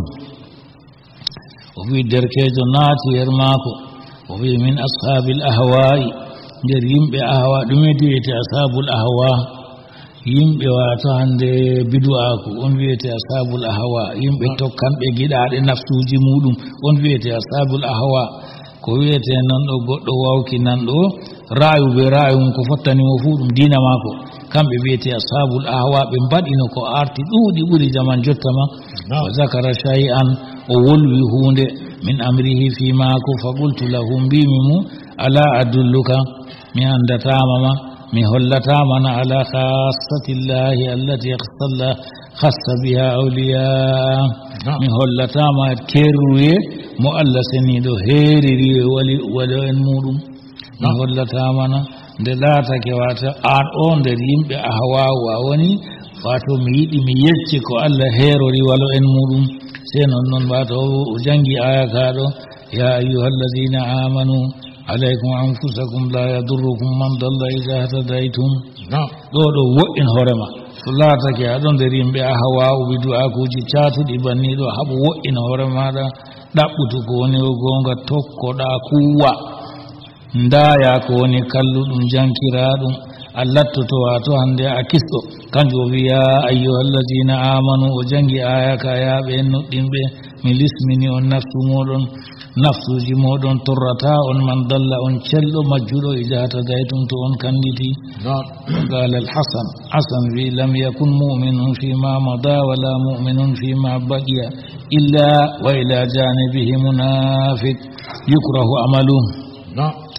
o wi derkejo naati her maako o wi min ashabil ahwa'i nder yimɓe ahwa ɗume wiyete ashabul ahwa yimɓe wato hande bidu'aku on wiyete ashabul ahwa yimɓe tokkanɓe giɗaɗe nafsuji muɗum on wiyete ashabul ahwa ko wiyete nan ɗo goɗɗo wawki nan ɗo raayu be raayu mum ko fottanimo fuu ɗum diina maako kamɓe wiyete ashabul ahwa ɓe mbaɗino ko arti ɗuuɗi ɓuri jaman jotta ma wa zakara shay'an o wolwi hunde min amrihi fi maako fa qultu lahu mbimi mu ala adulluka mi andatama ma mi hollatama na ala khassatillahi allati khassa khassa biha awliya mi hollatama kerruye mo allah seniɗo heeriri wali wali en muɗum mi hollatama na nde laatake wata an o nder yimɓe ahwawu a woni wato mi yiɗi mi yecci ko allah heerori walo en muɗum sey non noon wato o jangi aya kaɗo ya ayyuha alladina amanu alaykum anfusakum la yadurrukum man dalla ida htadaytum ɗo ɗo wo'in hoorema so laatake aɗo nder yimɓe ahwawu bidu'akuji catuɗi banni ɗo haɓo wo'ina hoore maɗa ɗaɓɓutu ko woni o gonga tokkoɗa kuwa ndaya ko woni kalluɗum jankiraɗum a lattoto wato hande a kisto kanjum o wiya ayyuha alladina amanu o jangi aya ka yaɓe en nuɗɗinɓe mi lismini on nafsu moɗon nafsuji moɗon torrata on man dalla on celɗo majjuɗo ijata daytum to on kanditi qala alhasan hasan wi lam yakun muminun fima mada wala muminun fima baqiya illa wa ila janibihi munafiq yukrahu amalu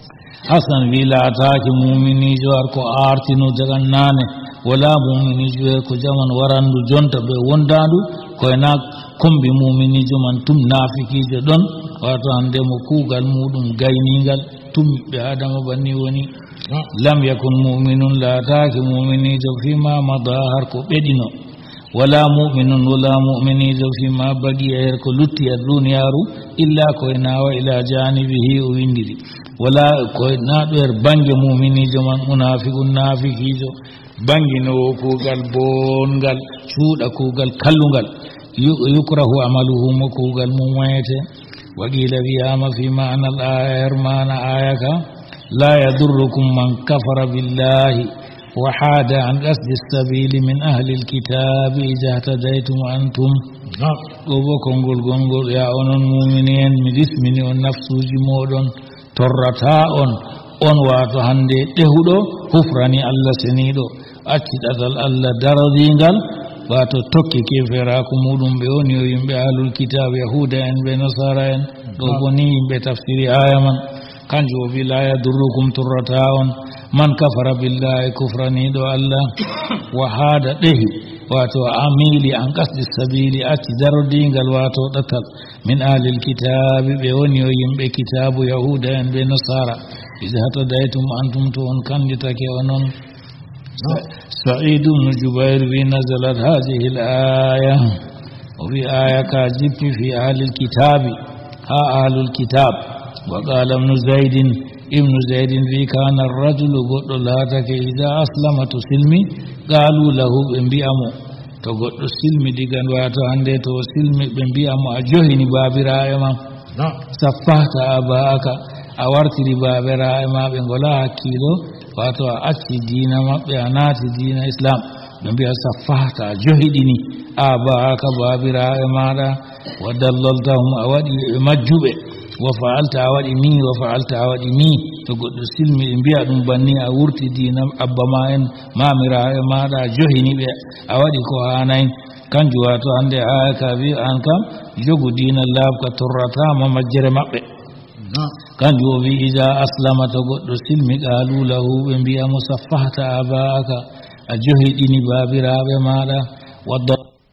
hasan wi laataaki muminijo ar ko artino daga naane wala muminijo ko jaman warandu jonta ɓe wondandu koye na kombi muminijo man tum naafikijo ɗon wato hande mo kuugal muɗum gayningal tummi ɓe adama banni woni lam yakun muminun laataaki muminijo fima mada har ko ɓeɗino wala muminun wala muminijo fima bagi e her ko lutti e duniyaru illa koye nawa ila janibihi o windiri wala koye naɗo her bange muminijo man munafiqun nafikijo banginowo kuugal bongal cuuɗa kuugal kallungal yukrahu amaluhu mo kuugal mum wayete waqila wiyama fi mana al aya her mana aya ka la yadurrukum man kafara billahi wa hada an qasdi sabili min ahli alkitabi idha tadaytum antum ɗo bo konngol gongol ya onon mumini en mi dismini on nafsuji moɗon torrata on on wato hande ɗehuɗo hufrani allah seniɗo acci ɗatal allah daradingal wato tokki keferaku muɗum ɓe woni yo yimɓe ahlul kitab yahuda en ɓe nasara en ɗo bo ni yimɓe tafsiri aya man kanjum o wi la yadurrukum torrata on man kafara billahi kufraniɗo allah wa haada ɗehi wato amili an qasdi sabili acci darodingal wato ɗatal min ahlil kitabi ɓe woni yo yimɓe kitabu yahuda en ɓe nasara ida hatadaytum antum to on kanditake onon سعيد بن جبير في نزلت هذه الآية وفي آية كاجب في أهل الكتاب ها أهل الكتاب وقال ابن زيد ابن زيد في كان الرجل قد لا تك إذا أسلم تسلمي قالوا له بنبيامو تقول السلمي ديغان واتو عنده تو سلمي بنبيامو أجوهني بابرا إما سفهت أباك أورتي بابرا إما بنقولا كيلو wato a acci diina maɓɓe a naati diina islam ɓe mbiya saffahta a johiɗini a baaka baabiraaɓe maɗa wa dalloltahum a waɗi ɓe majjuɓe wa faalta a waɗi ni wa faalta a waɗi ni to goɗɗo silmi ɓe mbiya ɗum banni a wurti diina abba ma en mamiraaɓe maɗa a johini ɓe a waɗi ko hanayi kanjum wato hannde aya ka wi an kam jogu diina laabka torratama majjere maɓɓe kanjum o wi ida aslama to goɗɗo silmi qaalu lahu ɓe mbiyamo saffahta abaaka a johiɗini baabiraaɓe maɗa wadda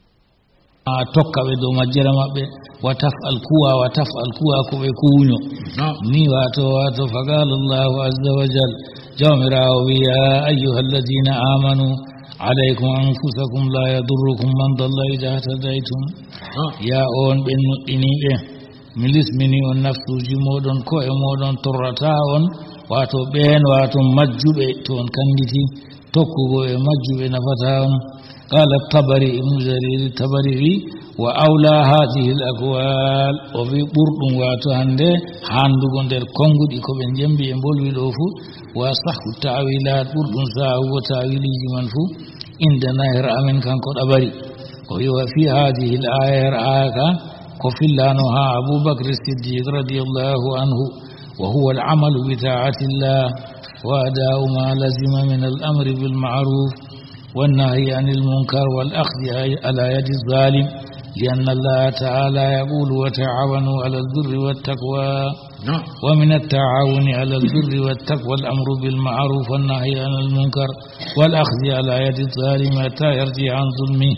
a tokka ɓe dow majjere maɓɓe wa tafal kuwa wa tafal kuwa ko ɓe kuuño ni wato wato fa qala llahu azza wa jal jawmirawo wi ya ayuha alladina amanu alaykum anfusakum la yadurrukum man dalla ida htadaytum ya on ɓe nuɗɗiniɓe mi lismini on nafsuji moɗon ko e moɗon torrata on wato ɓeen wato majjuɓe to on kanditi tokkugo e majjuɓe nafata on qala tabari ibnu jariri tabari wi wa awla hadihi l aqwal o wi ɓurɗum wato hande handugo nder konnguɗi ko ɓe jembi e mbolwi ɗo fuu wa sahu tawilat ɓurɗum sahugo tawiliji man fuu indana her amin kanko ɗabari o wi wa fi hadihi l aya her aya ka وفلانها أبو بكر الصديق رضي الله عنه وهو العمل بطاعة الله وأداء ما لزم من الأمر بالمعروف والنهي عن المنكر والأخذ على يد الظالم لأن الله تعالى يقول وتعاونوا على البر والتقوى ومن التعاون على البر والتقوى الأمر بالمعروف والنهي عن المنكر والأخذ على يد الظالم حتى يرجع عن ظلمه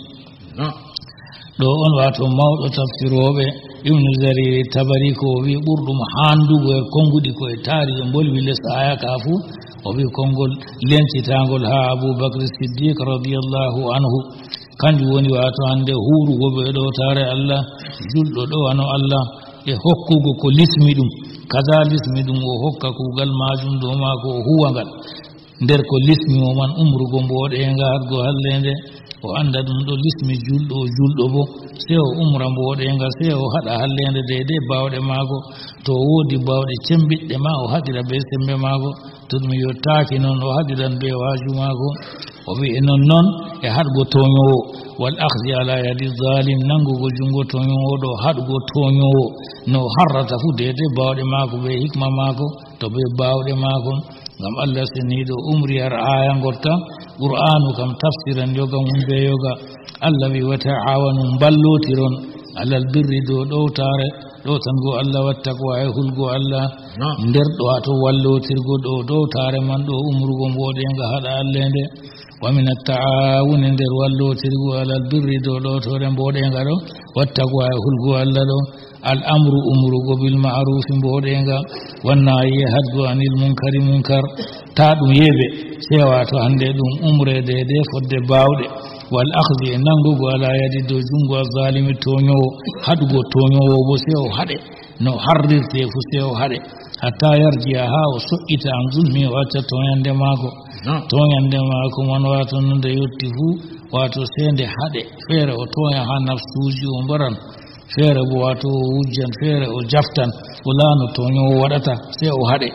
ɗo on wato mawɗo tafsiroɓe ibnu jariri tabari ko wi ɓurɗum handugo e konnguɗi koye taari e mbolwi les aya ka fuu o wi konngol lencitangol ha aboubacre siddique radiallahu anhu kanjum woni wato hande huurugo ɓe ɗo tare allah julɗo ɗowano allah e hokkugo ko lismi ɗum kaza lismi ɗum o hokka kuugal majum dow maako o huwangal nder ko lismi o man umrugo mboɗenga hatgo hallende o anda ɗum ɗo lismi julɗo o julɗo bo sey o umra mboɗenga sey o haɗa hallende deyde bawɗe maako to o woodi bawɗe cembiɗɗe ma o haɗira be sembe maako to ɗum yottaaki noon o haɗiran be waaju maako o wi e non noon e haɗgo toñowo wal ahdi ala yadi zalim nangugo junngo toñowo ɗo haɗgo toñowo no harrata fuu deyde bawɗe maako be hikma maako to be bawɗe maako ngam allah seniiɗo umri har aya ngotta qur'anu kam tafsiran yoga mum be yoga allah wi wa ta'awanu ballotiron alal birri dow ɗowtare ɗo tan go Allah wattaqwa e hulgo Allah nder ɗo ato wallotirgo ɗo dow tare man ɗo umrugo mboɗenga haɗa Allah nde wa min at-ta'awun nder wallotirgo alal birri dow ɗo tore mboɗenga ɗo wattaqwa e hulgo Allah ɗo al amru umrugo bil ma'ruf mboɗenga wannayi hadgo anil munkari munkar ta ɗum yeɓe sewa to hande ɗum umrede de fodde bawɗe wal akhdi e nangugo ala yadi dow jungo zalimi toñowo haɗugo toñowo bo sewo haɗe no harrirte fu sewo haɗe hatta yarjiya ha o soƴƴita an zulmi o acca toñande maako toñande maako man wato nonde yetti fuu wato sende haɗe feere o toña ha nafsuji o mbaran feere bo wato o wujjan feere o jaftan o laano toñowo waɗata se o haɗe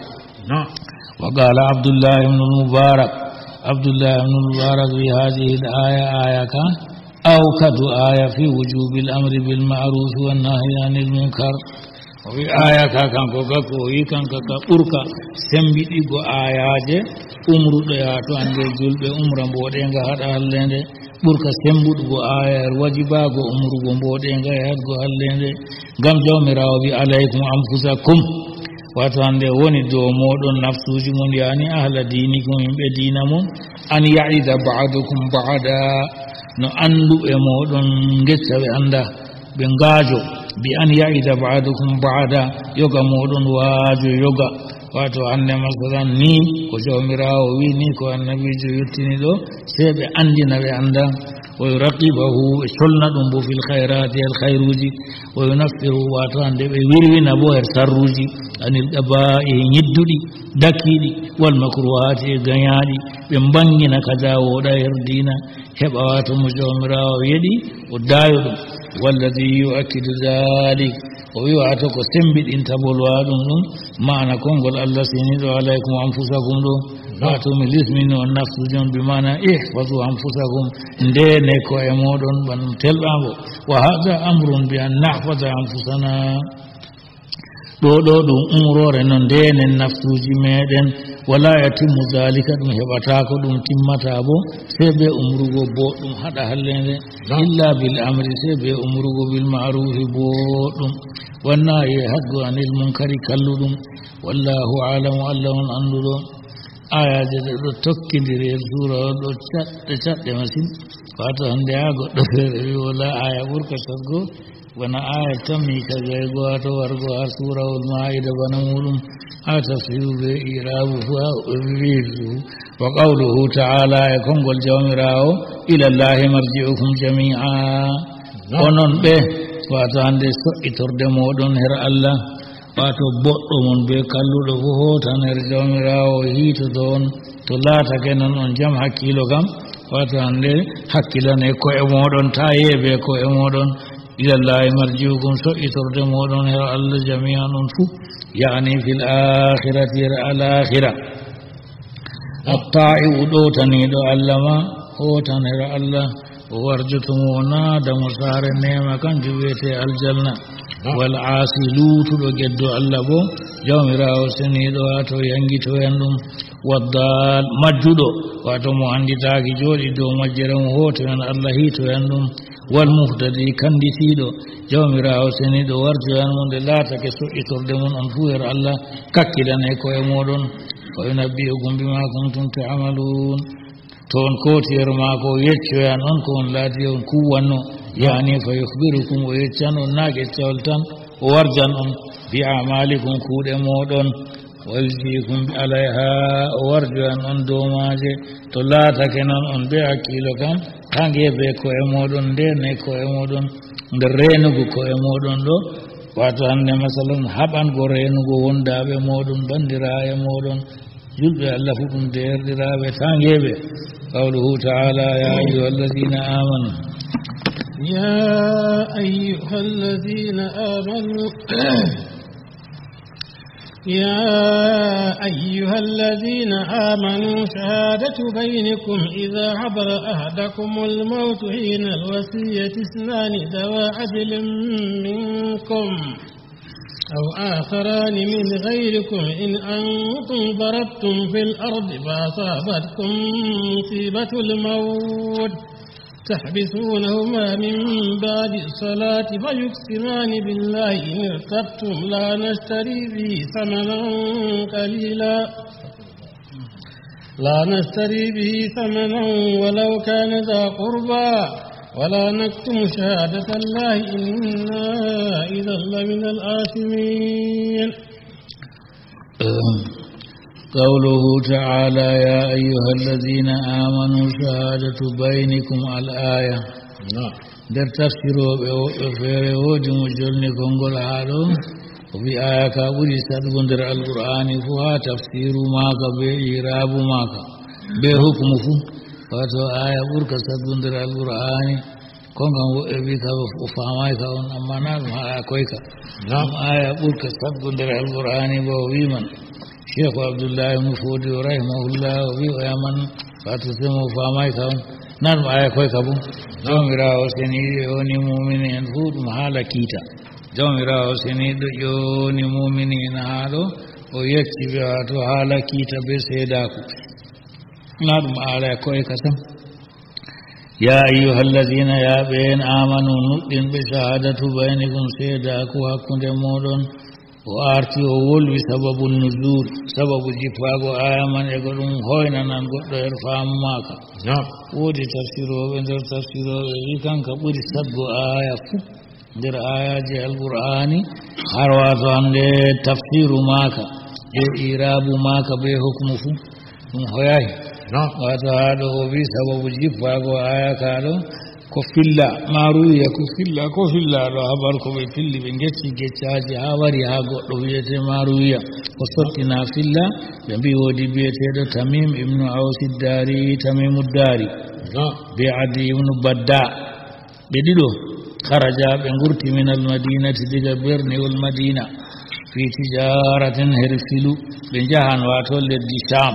wa qala abdullah ibn al-mubarak abdullah ibn al-mubarak fi hadhihi al-aya aya ka aw kadu aya fi wujubi al-amri bil ma'ruf wan nahyi anil munkar o wi aya ka kanko ga ko yi kanka ka ɓurka sembiɗigo ayaje umruɗo yato ande julɓe umra mboɗenga haɗa hallende ɓurka sembuɗugo ayar wajibago umrugo mboɗenga e hadgo hallende ngam jawmirawo wi alaykum anfusakum wato hande woni dow moɗon nafsuji mum yani ahla dinikum yimɓe dina mum an yaida ba'dukum ba'da no anduɓe moɗon gecca ɓe anda ɓe ngaajo bi an yaida ba'dukum ba'da yoga moɗon waajo yoga wato hande masalan ni ko jawmirawo wi ni ko annabijo yettini ɗo sey ɓe andina ɓe anda wa yuraqibahu ɓe solna ɗum bo fil hayrati el hayruji wa yunaffiru wato hande ɓe wirwina bo her sarruji anil ɗaba'i ñidduɗi dakiɗi wal makruhati e gañaɗi ɓe mbangina kaja woɗa her dina heɓa wato mo jawmirawo yeɗi o dayo ɗum walladi yu'akkidu dhalik o wi wato ko sembiɗinta bolwa ɗum ɗum mana konngol Allah siniɗo alaykum anfusakum ɗo wato mi lismini on nafsuji on bi mana ihfazu anfusakum ndene ko e moɗon banum telɓango wa hada amrun bi an nahfaza anfusana ɗo ɗo ɗum umrore no ndenen nafsuji meɗen wala yatimmu zalika ɗum heɓatako ɗum timmata bo sey be umrugo boɗɗum haɗa hallende illa bil amri sey be umrugo bil ma'rufi boɗɗum wannayi hadgo anil munkari kalluɗum wallahu alamu allah on anduɗo ayaje ɗe ɗo tokkidiri e sura o ɗo caɗɗe caɗɗe masin wato hande ha goɗɗo feere wi wala aya ɓurka taggo wona aya tammi kagaygo wato wargo ha surawol maida bana muɗum ha tafsiru be irabu fu ha wiidu wa qawluhu ta'ala e konngol jawmirawo ila llahi marji'ukum jami'a onon ɓe wato hande soƴƴitorde moɗon her Allah wato boɗɗo mon be kalluɗo fu hotan her jawmirawo hiitoto on to laatake non on jam hakkilo kam wato hande hakkilane ko'e moɗon ta yeebe ko'e moɗon ilallahi marji'ukum soƴƴitorde moɗon her Allah jami'an on fuu yani fil akhirati her al akhira atta'i'u ɗotaniɗo Allah ma hotan her Allah o warjotomo naadamo saare nema kanjum wiyete aljanna wal aasi luutuɗo geddo Allah bo jawmirawo seniɗo wato yangitoyan ɗum waddal majjuɗo wato mo anditaki jooɗi dow majjere mo hotoyan Allah hiitoyan ɗum wal muhtadi kanditiɗo jawmirawo seniɗo warjoyan mo nde laatake soƴƴitorde mon on fuu her Allah kakkilane koye moɗon wa yunabbi'ukum bima kuntum ta'malun toon kotiyar maako yeccoyan on ko on laati on kuwanno yani fa yukhbirukum o yeccan on na geccawol tan o warjan on bi amalikum kuuɗe moɗon wa yujzikum alayha o warjoyan on dow maaje to laatake noon on be hakkilo kam kange be koye moɗon ndene koye moɗon nder reenugo koye moɗon ɗo wato hande masalan haɓango reenugo wondaɓe moɗon bandiraɓe moɗon julɓe Allah fu ɗum derɗiraɓe tangeɓe قوله تعالى يا أيها الذين آمنوا يا أيها الذين آمنوا يا أيها الذين آمنوا شهادة بينكم إذا حضر أحدكم الموت حين الوصية اثنان ذوى عدل منكم أو آخران من غيركم إن أنتم ضربتم في الأرض فأصابتكم مصيبة الموت تحبسونهما من بعد الصلاة فيقسمان بالله إن ارتبتم لا نشتري به ثمنا قليلا لا نشتري به ثمنا ولو كان ذا قربى ولا نكتم شهادة الله إنا إذا لمن الآثمين. قوله تعالى يا أيها الذين آمنوا شهادة بينكم الآية در تفسيروا بفيرود مجلنكم قل هذا وفي آية كابولي سادبون در القرآن فها تفسير ماك بإعراب ماك بحكمه فاتو آية بركة سادبون در القرآن كونغا وإبيك وفهمائك أما نعم آية كويكا نعم آية بركة سادبون در القرآن بوهيما شيخ عبد الله مفودي رحمه الله وفي ويمن فاتسمو فهمائك نعم آية كويكا بو جومرا وسني وني مؤمنين فود محالة كيتا jawmirawo seni ɗo ƴoni muminina haɗo o yetti ɓe wato haala kiita be seedako na ɗum ala e koye kasam ya ayyuha alladina ya ɓen amanu nuɗɗin ɓe shahadatu baynikum seedako hakkunde moɗon o arti o wolwi sababu nuzul sababu jippago aya man ego ɗum hoynanan goɗɗo her faamu maka woodi tafsiroɓe nder tafsiroɓe wi kanka ɓuri sadgo aya fuu nder ayaji alqur'ani har wato hande tafsiru maka e irabu maka be hukmu fu ɗum hoyayi wato haɗo o wi sababu jippago aya kaɗo ko filla maruya ko filla ko filla ɗo habar ko ɓe filli ɓe gecci geccaji ha wari ha goɗɗo wiyete maruya ko sottina filla ɓe mbi woodi biyeteɗo tamim ibnu awsi dari tamimu dari be adi ibnu badda ɓe ɗiɗo خرج بنغرتي من المدينة دجا برني والمدينة في تجارة هرفلو بنجاهن واتول للدشام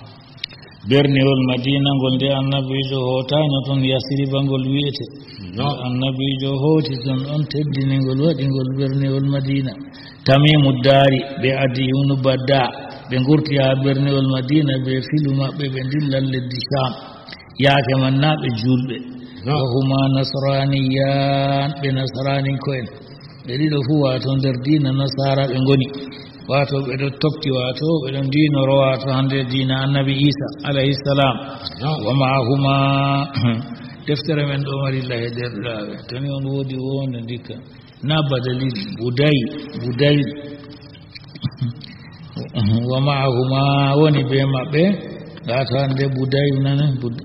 برني والمدينة قلت النبي جو هوتانة يسري بنقول ويته النبي جو هوتي أنت الدين قل وات قل برني والمدينة تميم الداري بأدي ونبدا بنغرتي برني والمدينة بفلو ما بندل للدشام يا كمان ناب الجول وهما نصرانيان بنصراني كوين دليل هو تندر دين النصارى بنغني واتو بدو توكتي واتو بدو دين رواتو عند دين النبي عيسى عليه السلام ومعهما دفتر من عمر الله در تني on wodi wonde dikka na badali budai budai ومعهما woni be mabbe dato ande budai nana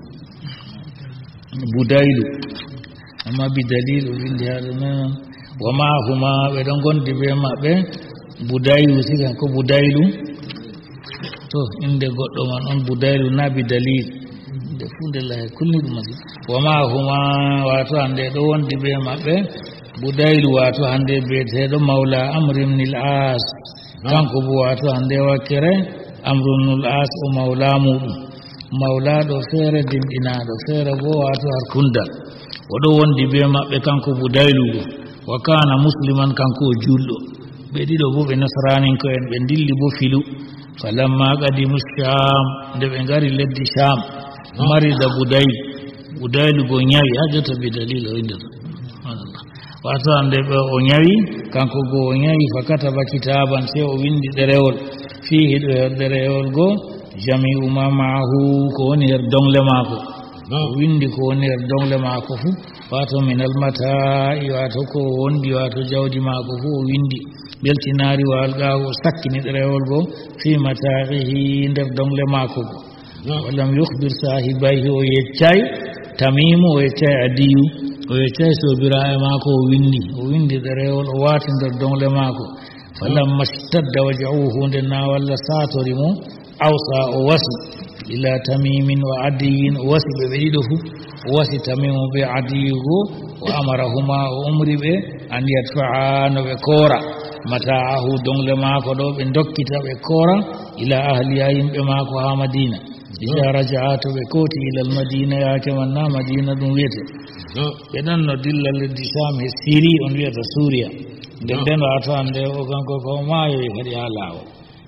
budailu amma bi dalil windi hadana wa ma huma be don gondi be mabbe budailu siga ko budailu to inde goddo man on budailu na bi dalil de funde la kulli dum wa ma huma wato ande do wondi be mabbe budailu wato hande be tedo maula amr ibn al-as kanko bu wato hande wakere amr ibn al-as o maula mudum mawlaɗo feere dimɗinaɗo feere bo wato harkunda oɗo wondi be maɓɓe kanko budaylugo wa kana musliman kanko o julɗo ɓe ɗiɗo bo ɓe nasraninko en ɓe dilli bo filu falamma qadimu sham nde ɓe ngari leddi sham marida budayl budaylugo ñawi ha jotta bi dalil o indata wato ande ɓe o ñawi kanko go o ñawi fa kataba kitaban se o windi ɗerewol fihi ɗo her ɗerewol go jami'u ma ma'ahu ko woni her dongle maako windi ko woni her dongle maako fu wato min almata'i wato ko wondi wato jawdi maako fu o windi beltinari walgago sakkini ɗerewol go fi mata'ihi nder dongle maako go walam yukhbir sahibayhi o yeccay tamimu o yeccay adiyu o yeccay sobiraɓe maako o windi o windi ɗerewol o wati nder dongle maako falamma stadda waja'uhu nde na walla satori mo awsa o wasi ila tamimin wa adiyin o wasi ɓe ɓe ɗiɗo fu o wasi tamimu ɓe adiyugo o amarahuma o umri ɓe an yadfa'a no ɓe koora mata'ahu dongle maako ɗo ɓe dokkita ɓe koora ila ahliya yimɓe maako ha madina ida raja'a to ɓe kooti ila almadina yaake man na madina ɗum wiyete ɓe ɗon no dilla leddi sham he siri on wiyata suria nden nden wato ande o kanko ko maayoyi kadi ha laawol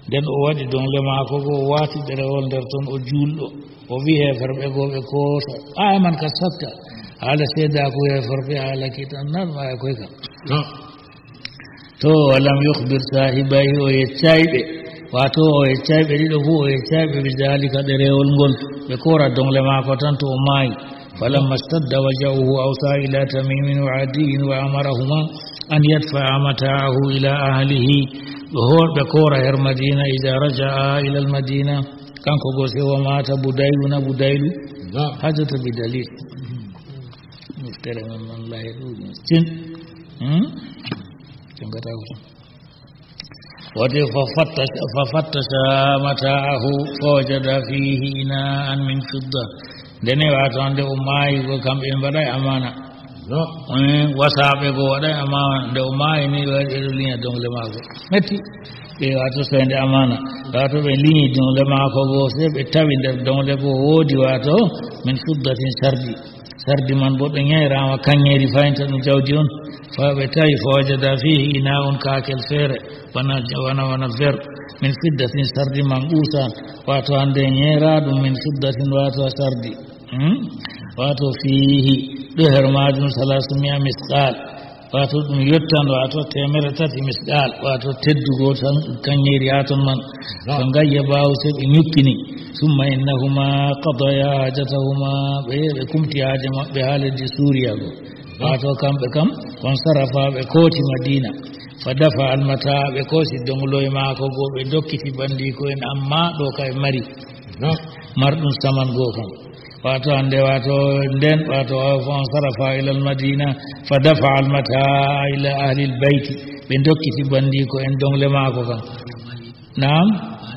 nden o waɗi dongle maako go o waati ɗerewol nder toon o juulɗo o wi heeferɓe goo ɓe kooto aman ka sakka haala seedaako heeferɓe haala kitan nan maya koy kam to walam yuhbir sahibayi o yeccayɓe wato o yeccayɓe ɗiɗo fuu o yeccayɓe bi dalika ɗerewol ngol ɓe koora dongle maako tan to o maayi falamma stadda waja'uhu awsa ila tamimin wa adiyin wa amarahuma an yadfa'a mata'ahu ila ahlihi ɗo hoɗɓe koora her madina ida raja'a ila almadina kanko go sewa mata budaylu na budaylu hajata bi dalil muftere men man lahi ɗuɗi tin jangata ko wade fafattasha mata'ahu fawajada fihi ina'an min fidda ndene wato ande o maayi go kamɓe mbaɗay amana wasaɓe go waɗay amana nde o maayi ni waɗi ɗo liña dongle maako metti ɓe wato soyde amana wato ɓe liñi dongle maako go se ɓe tawi nder dongle go woodi wato min fiddatin sardi sardi man bo ɗo ñayrama kañeeri fayinta ɗum jawdi on fa ɓe tawi fa wajada fihi ina on kakel feere wana wana wana ver min fiddatin sardi man ɓuusan wato hande ñeera ɗum min fiddatin wato sardi wato fihi ɗo her majum salasumia misqal wato ɗum yottan wato temere tati misqal wato teddugo tan kañeeri ha ton man so gayya ɓaawo se ɓe ñukkini summa innahuma qadaya hajatahuma ɓe ɓe kumti haaje maɓɓe ha leddi suuriya go wato kamɓe kam on sarafa ɓe kooti madina fa dafa almata ɓe koosi dongloye maako go ɓe dokkiti bandiko en amma ɗo kay mari marɗum saman goo kam wato hande wato nden wato on sarafa ila almadina fa dafa almata ila ahli albayti ɓe dokkiti bandiko en dongle maako kam naam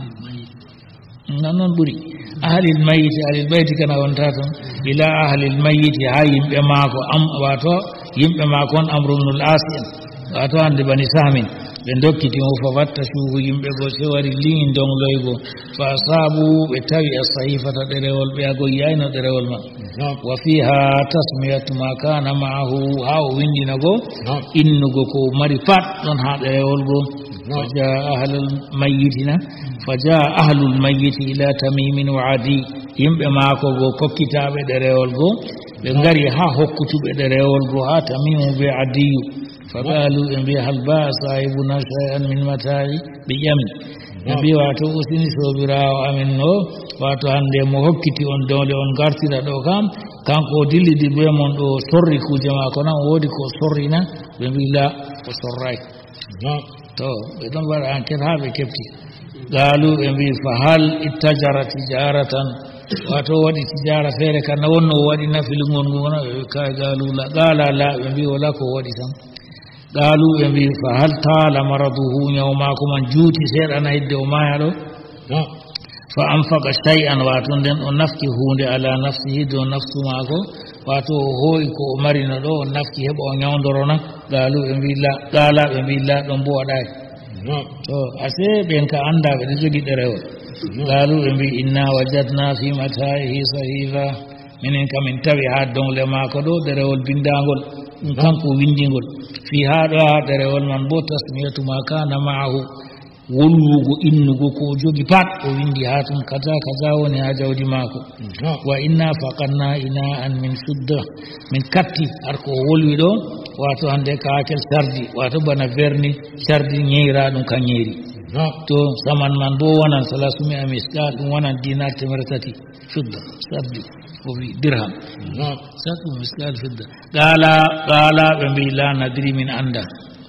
nan noon ɓuri ahli almayiti ahli albayti kana wonta toon ila ahli almayiti ha yimɓe maako am wato yimɓe maako on amrunul asi en wato hande bani samin ɓe dokkitimo fa watta suuhu yimɓe go se wari liñi dongloygo fa asabu ɓe tawi a sahifata ɗerewol ɓe ago yiyayno ɗerewol man wa fiha tasmiyatu ma kana maahu ha o windina go innugo ko mari pat ɗon ha ɗerewol go fa jaa ahlul mayitina fa jaa ahlul mayiti ila tamimin wa adi yimɓe maako go kokkitaɓe ɗerewol go ɓe ngari ha hokkutuɓe ɗerewol go ha tamimu be adiyu فقالوا إن بها الباء صاحبنا شيئا من متاعي بيمن نبي واتو أسيني سوبرا وأمنو واتو هندي مهكتي on dole on gartira ɗo kam kanko o dillidi be mon ɗo sorri kuje maako nan woodi ko sorrina ɓe mbi la o sorray to ɓe ɗon waɗa enquête haa ɓe kefti gaalu ɓe mbi fa hal ittajara tijaratan wato waɗi tijara feere kana wonno o waɗi nafilugol ngona ɓe kay gaalu la gaala la ɓe mbi wala ko waɗi tan قالوا يبي فهل طال مرضه يوماكم من جوتي سير أنا يدي وما يلو فأنفق شيئا واتون دين ونفكي هوندي على نفسه دون نفسه ماكو واتو هو يكو مرينا دو ونفكي هبو نيون درونا قالوا يبي لا قال يبي لا دنبو أداي تو أسي بينك أندا بدجوكي دريو قالوا يبي إنا وجدنا في متاعه صحيفة من إنك من تبي هاد دون لما كدو دريو البندانغول kanko windingol fi haɗo ha ɗerewol man bo tasmiyatu ma kana maahu wolwugo innugo ko jogi pat o windi ha tum kaza kaza woni ha jawdi maako wa inna faqanna ina an min sudda min katti har ko wolwi ɗo wato hande kakel sardi wato bana verni sardi ñeyra ɗum kañeeri to saman man bo wonan salasumi a miskal ɗum wonan dinar temere tati sudda sardi وفي درهم ساق مسكال فضة قال قال بمبي لا ندري من عنده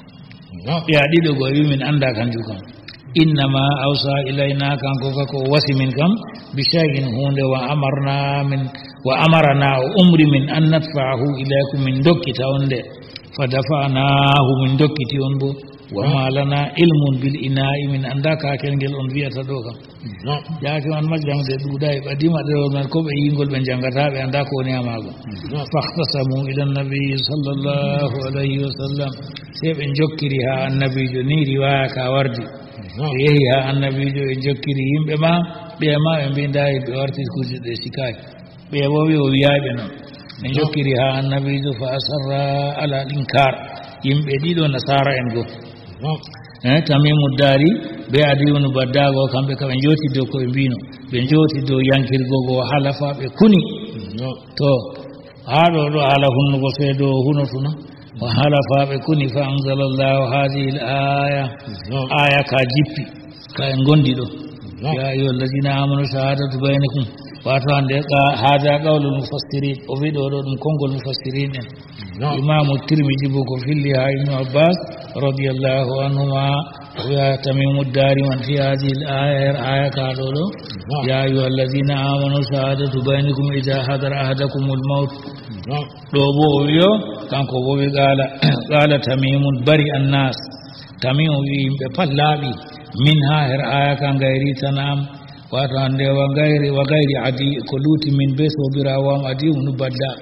يا دي دو من عنده كان جوكم إنما أوصى إلينا كان كوكو وسي منكم بشيء هون وأمرنا من وأمرنا أمر من أن ندفعه إليكم من دوكي تاوند فدفعناه من دوكي تيونبو وما لنا علم بالإناء من عندك كنجل أنبياء تدوكم جاءك من مجمع دوداي بديما دون كوب ينقل من جنگتا بعندك ونياماغو فاختصموا إلى النبي صلى الله عليه وسلم سيف انجكرها النبي جني رواية كاوردي يهيها النبي جو انجكرهم بما بما بين داي بورتي كوزي دسكاي بيبوي وياي بنا انجكرها النبي جو فأسر على الإنكار يمبدي دو نصارى انغو eh Tamimu Dari be Adiyun Baddago kambe kam joti do ko mbino be joti do yankirgo go halafa be kuni to haɗo ɗo ala hunnugo seedo huno tuna wa halafa be kuni fa anzalallahu hadhihi al-aya aya ka jippi ka gondi ɗo ya ayyuhal ladina amanu shahadatu bainakum wato hande ka hada qawlul mufassirin o wi ɗo ɗo ɗum kongol mufassirin en imamu tirmidhi bo ko filli ha ibnu abbas radiyallahu anhuma wa tamimu dari man fi hadhihi al-aya aya ka ɗo ɗo ya ayyuhal ladina amanu shahadatu bainakum idha hadara ahadakumul maut ɗo bo o wiyo kanko bo wi qala qala tamimun bari annas tamimu wi yimɓe pat laaɓi min ha her aya ka gayri tanam wato hande wa gayri wa gayri adi ko luti min be sobirawam adi unu badda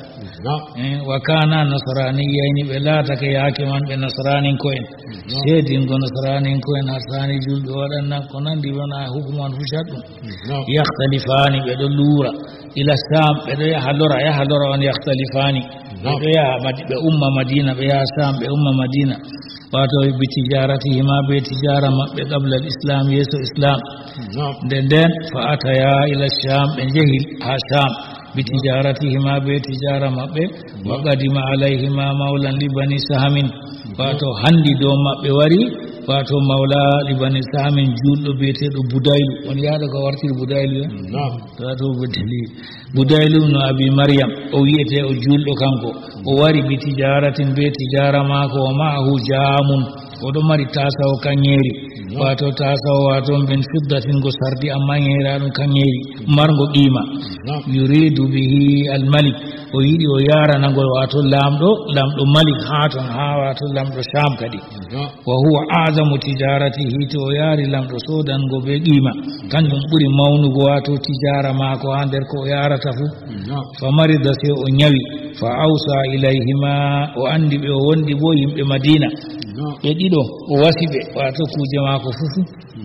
wa kana nasraniyayni ɓe laatake yaake man ɓe nasranin ko en seedingo nasranin ko en harsani julɓe waɗanna ko nandi wona hukuman fushat ɗum yahtalifani ɓe ɗo luura ila sam ɓe ɗo yaha lora yaha lora on yahtalifani ɓe ɗo yaha ɓe umma madina ɓe yaha sam ɓe umma madina wato bi tijaratihima be tijara maɓɓe qabla al islam yeso islam nden nden fa ataya ila sham ɓe jehi ha sham bi tijaratihima be tijara maɓɓe wa qadima alayhima mawlan li bani sahamin wato handi dow maɓɓe wari wato mawla li bani sahamin julɗo biyeteɗo budaylu on yaɗo ko wartiri budaylu en wato budali budaylu no abi maryam o wiyete o julɗo kanko o wari bi tijaratin be tijara maako o ma'ahu jamun oɗo mari tasawo kanŋeeri wato tasawo wato min fiddatin go sardi amma ŋeera ɗum kanŋeeri margo qima yuridu bihi almalik o yiɗi o yaranagol wato lamɗo lamɗo malik ha ton ha wato lamɗo sham kadi wa huwa azamu tijaratihi to o yaari lamɗo sodango be qima kanjum ɓuri mawnugo wato tijara maako ha nder ko o yarata fu fa marida se o ñawi fa awsa ilayhima o andi ɓe o wondi bo yimɓe madina ɓe ɗiɗo o wasi ɓe wato kuje maako fufu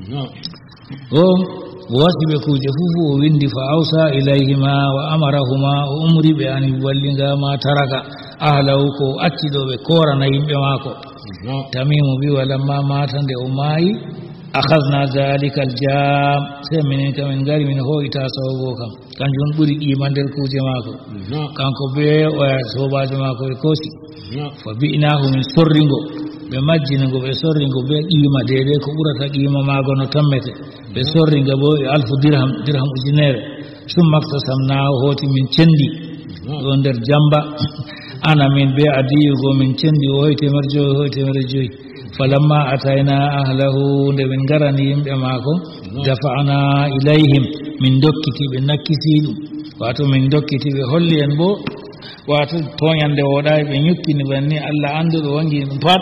o o wasi ɓe kuje fufu o windi fa awsa ilayhima wa amarahuma o umri ɓe an wallingama taraka ahlahu ko acci ɗo ɓe korana yimɓe maako tamimu wi walamma mata nde o maayi akhadna dhalika aljam sai minen kamin gari min hoyta sawgo kam kanjum ɓuri qima nder kuje maako kanko be o sobajo maako e kosi fa bi'nahu min sorringo ɓe majjinigo ɓe sorringo be qima deedei ko ɓurata qima maago no tammete ɓe sorringa bo e alfu dirham dirham ujunere summa iktasamnahu hooti min cendi ɗo nder jamba ana min be adiyugo min cendi o hoy temer joyi hoy temere joyi falamma atayna ahlahu nde min garani yimɓe maako dafa'na ilayhim min dokkiti ɓe nakkisi ɗum wato min dokkiti ɓe holli en bo wato toñande woɗayi ɓe ñukkini banni allah anduɗo wangi ɗum pat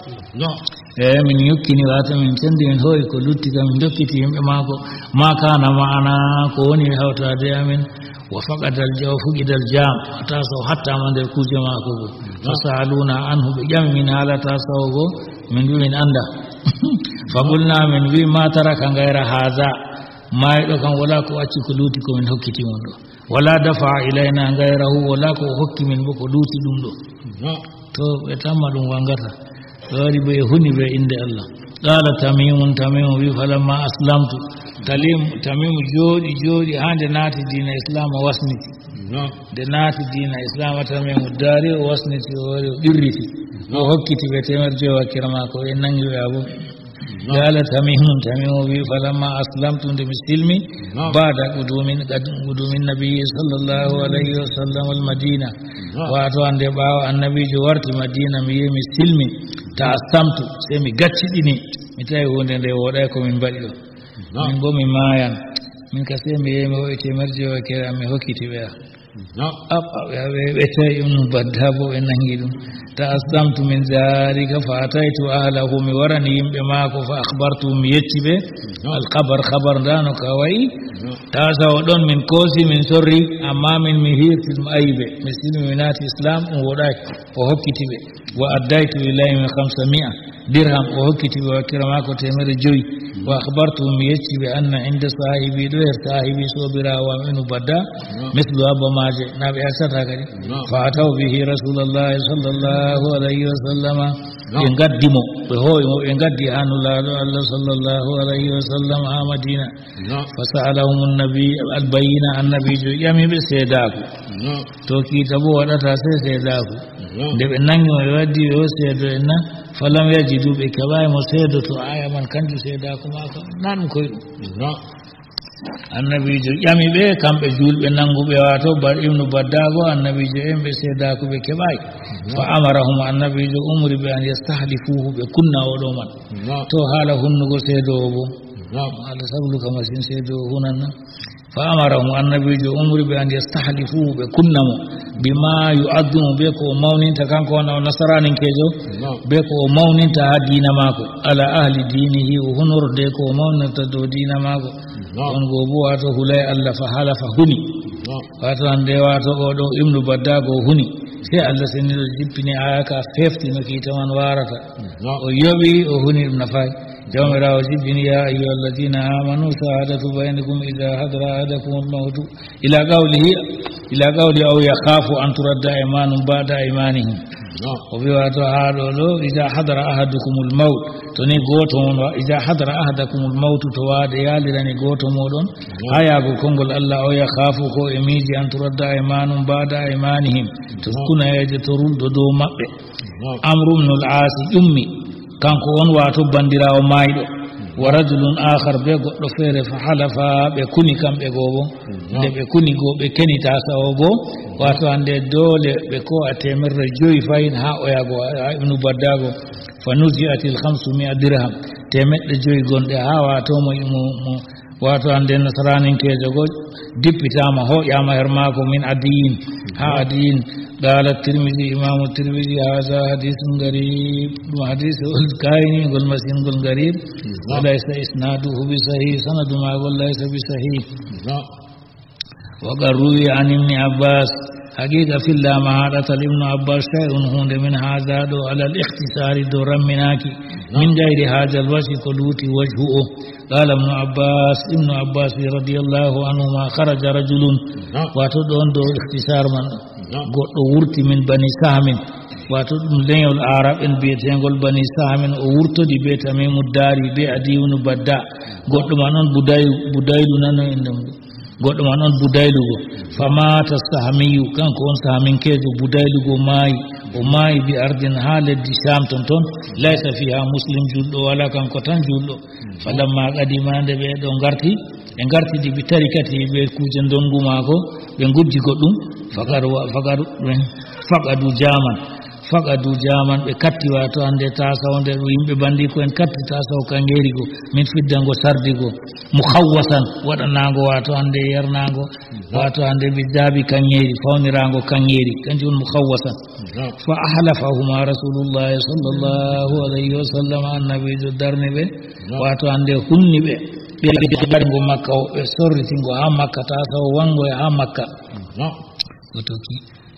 eyi min ñukkini wato min cendi min hoyi ko lutti kam min dokkiti yimɓe maako ma kana ma'ana ko woni hawtade amin wa faqadal jaw fuqidal jam taso hattama nder kuje maako go fasaluna anhu ɓe ƴami min haala tasawo go min wi min anda faqulna min wi ma taraka gayra haza mayɗo kam wala ko acci ko luuti komin hokkiti mon ɗo wala dafa ilayna gayrahu wala ko hokki min bo ko luuti ɗum ɗo to ɓe tamma ɗum wangata ɓe wari ɓe huni ɓe inde allah qala tamimun tamimu wi falamma aslamtu talim tamimu jooɗi jooɗi ha nde naati diina islam o wasniti nde naati diina islam tamimu daari o wasniti o wari o ɓirriti o hokkiti ɓe temer joyi wakkira maako e nangi ɓe abo qala tamimun tamimu wi falamma aslamtu nde mi silmi bada qudumin qudumin nabiyi sallllahu alayhi wa sallam al madina wato ande ɓaawa annabijo warti madina mi yi mi silmi ta astamtu sey mi gacciɗini mi tawi hunde nde woɗay komin mbaɗi ɗo min bo mi maayan min ka sey mi yehi mi hoy temerje o kere mi hokkiti ɓeya ɓe tawi ɗum no badda bo ɓe nangi ɗum ta aslamtu min dalika fa ataytu ahlahu mi warani yimɓe maako fa akhbartu mi yecci ɓe alkhabar khabar ndano ka wayi tasawo ɗon min koosi min sorri amma min mi hirti ɗum ayiɓe mi silmi mi naati islam ɗum woɗaki o hokkiti ɓe wa addaytu ilayhim hamsa mi'a dirham o hokkiti ɓe wakkira maako temere joyi wa akhbartu mi yecci ɓe anna inde sahibi ɗo her sahibi sobirawa inu badda mislu abba maje naɓe arsata kadi fa ataw bihi rasulallahi sallllahu alayhi wa sallama ɓe gaddimo ɓe hooymo ɓe gaddi hanulaɗo allah sallllahu alayhi wa sallam ha madina fa sa'alahum nnabi albayina annabijo ƴamiɓe seedaku to kiita bo waɗata se seedaku nde ɓe nangi ɓe waddi ɓe o seedo en na falam yajidu ɓe keɓayimo seedo to aya man kanjum seedaku mako na ɗum koye ɗum annabijo ƴami ɓe kamɓe julɓe nanguɓe wato bar ibnu baddago annabijo en ɓe seedaku ɓe keɓayi fa amarahum annabijo umri ɓe an yastahlifuhu ɓe kunna oɗo man to haala hunnugo seedowo bo haala sabluka masine seedowo hunanna fa amarahum annabijo umri ɓe an yastahlifuhu ɓe kunnamo bima yu'addimu ɓe ko o mawninta kanko wona o nasaraninkejo ɓe ko o mawninta ha diina maako ala ahli dinihi o hunorde ko o mawnirta dow diina maako on go bo wato hulay allah fa halafa huni wato hande wato oɗo ibnu baddago huni se allah seniɗo jippini aya ka fefti no kiita man warata o yoɓi o huni ɗum nafayi jawmirawo jibbini ya ayuha alladina amanu shahadatu baynikum ida hadara ahadakum almautu ila qawlihi ila qawli aw yakhafu an turadda imanum bada imanihim o wi wato haa ɗo ɗo ida hadara ahadukum lmaut to ni gooto mon ida hadara ahadakum lmautu to waade yaalirani gooto moɗon ha yaago konngol allah o yakhafu ko e miiji an turadda imanum bada imanihim to kunayeje to rulɗo dow maɓɓe amrumnul aasi ƴummi kanko on wato bandirawo mayɗo wa rajulun akhar be goɗɗo feere fa halafa ɓe kuni kamɓe goo bo nde ɓe kuni goo ɓe kenita sawo bo wato hande doole ɓe ko a temerre joyi fayin ha oyago ibnu baddago fa nusiatil hamsu mia dirham temeɗɗe joyi gonɗe ha wato mo mo wato hande nasaraninkejo go dippitama hoƴama her maako min adiyin ha adiyin قال الترمذي إمام الترمذي هذا حديث غريب وحديث الكائن قل مسين قل غريب وليس إسناده بصحيح سند ما قل ليس بصحيح وقد روي عن ابن عباس حقيقة في الله مهارة ابن عباس شيء هون من هذا على الاختصار دورا مناكي من غير هذا الوجه كلوتي وجهه قال ابن عباس ابن عباس رضي الله عنهما خرج رجل وتدون دو اختصار من goɗɗo wurti min bani sahamin wato ɗum leñol arab en biyetengol bani sahamin o wurtodi be tamimu daari be adiwnu badda goɗɗo man on budaylu budaylu nano en ɗum goɗɗo man on budaylugo famata sahamiyu kanko on sahaminkejo budaylugo maayi o maayi bi ardin ha leddi sham ton toon laysa fiha muslim julɗo wala kanko tan julɗo falamma qadimande ɓe ɗo garti ɓe gartidi bi tarikati ɓe kuuje ndongu maako ɓe gujji goɗɗum fakad fakad fakadu jaman fakadu jaman ɓe katti wato hande tasawo nder yimɓe bandi ko en katti tasawo kangeri go min fiddango sardigo mukhawwasan waɗanago wato hande yernago wato hande ɓe jaabi kangeri fawnirago kangeri kanjum on mukhawwasan fa ahlafahuma rasulullahi sallllahu alayhi wa sallam annabijo darni ɓe wato hande hunni ɓe ɓe ɗaringo makka o ɓe sorritingo ha makka tasawo wango e ha makka otoki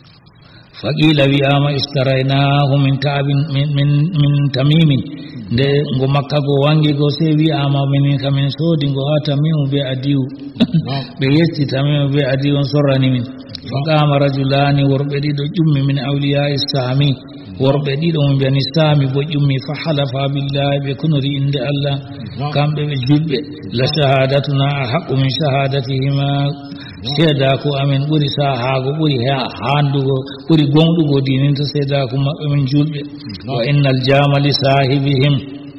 faqila wiyama istaraynahu min taabin min min min tamimin nde ngo makka go wangi go se wiyama minin kamin soodi ngo ha tamimu be adiwu ɓe yetti tamimu be adiwu on sorrani min faqama rajulani worɓe ɗiɗo ƴummi min awliya sami worɓe ɗiɗo mo mbiyani sami bo ƴummi fa halafa billahi ɓe kunori inde allah kamɓe ɓe julɓe la shahadatuna ahaqu min shahadatihima seedako amin ɓuri sahago ɓuri handugo ɓuri gonɗugo dininta seedako maɓɓe min julɓe wa innal jama li sahibihim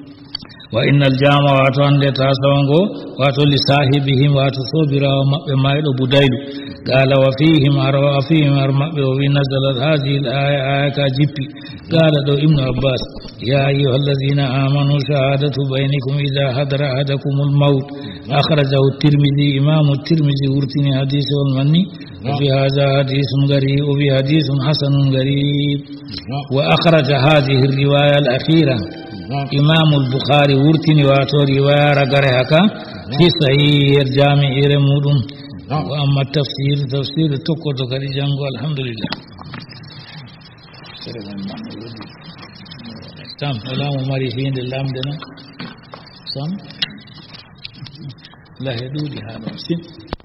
wa innal jama wato hande tasawo ngo wato li sahibihim wato sobirawo maɓɓe mayɗo budaylu qala wa fihim ara wa fihim ar maɓɓe o wi nazalat hadihi l aya aya ka jippi qala ɗo ibnu abbas ya ayuha alladina amanu shahadatu baynikum ida hadara ahadakum lmaut akhrajahu tirmidi imamu tirmidi wurtini hadise on manni وفي هذا حديث غريب وفي حديث حسن غريب وأخرج هذه الرواية الأخيرة إمام البخاري ورتني واتو رواية رغرهك في صحيح الجامع رمودم وأما التفسير تفسير تقوى تقري جانغو الحمد لله sam wala mo mari fiinde lamde noon sam lahe ɗuuɗi haa ɗon sim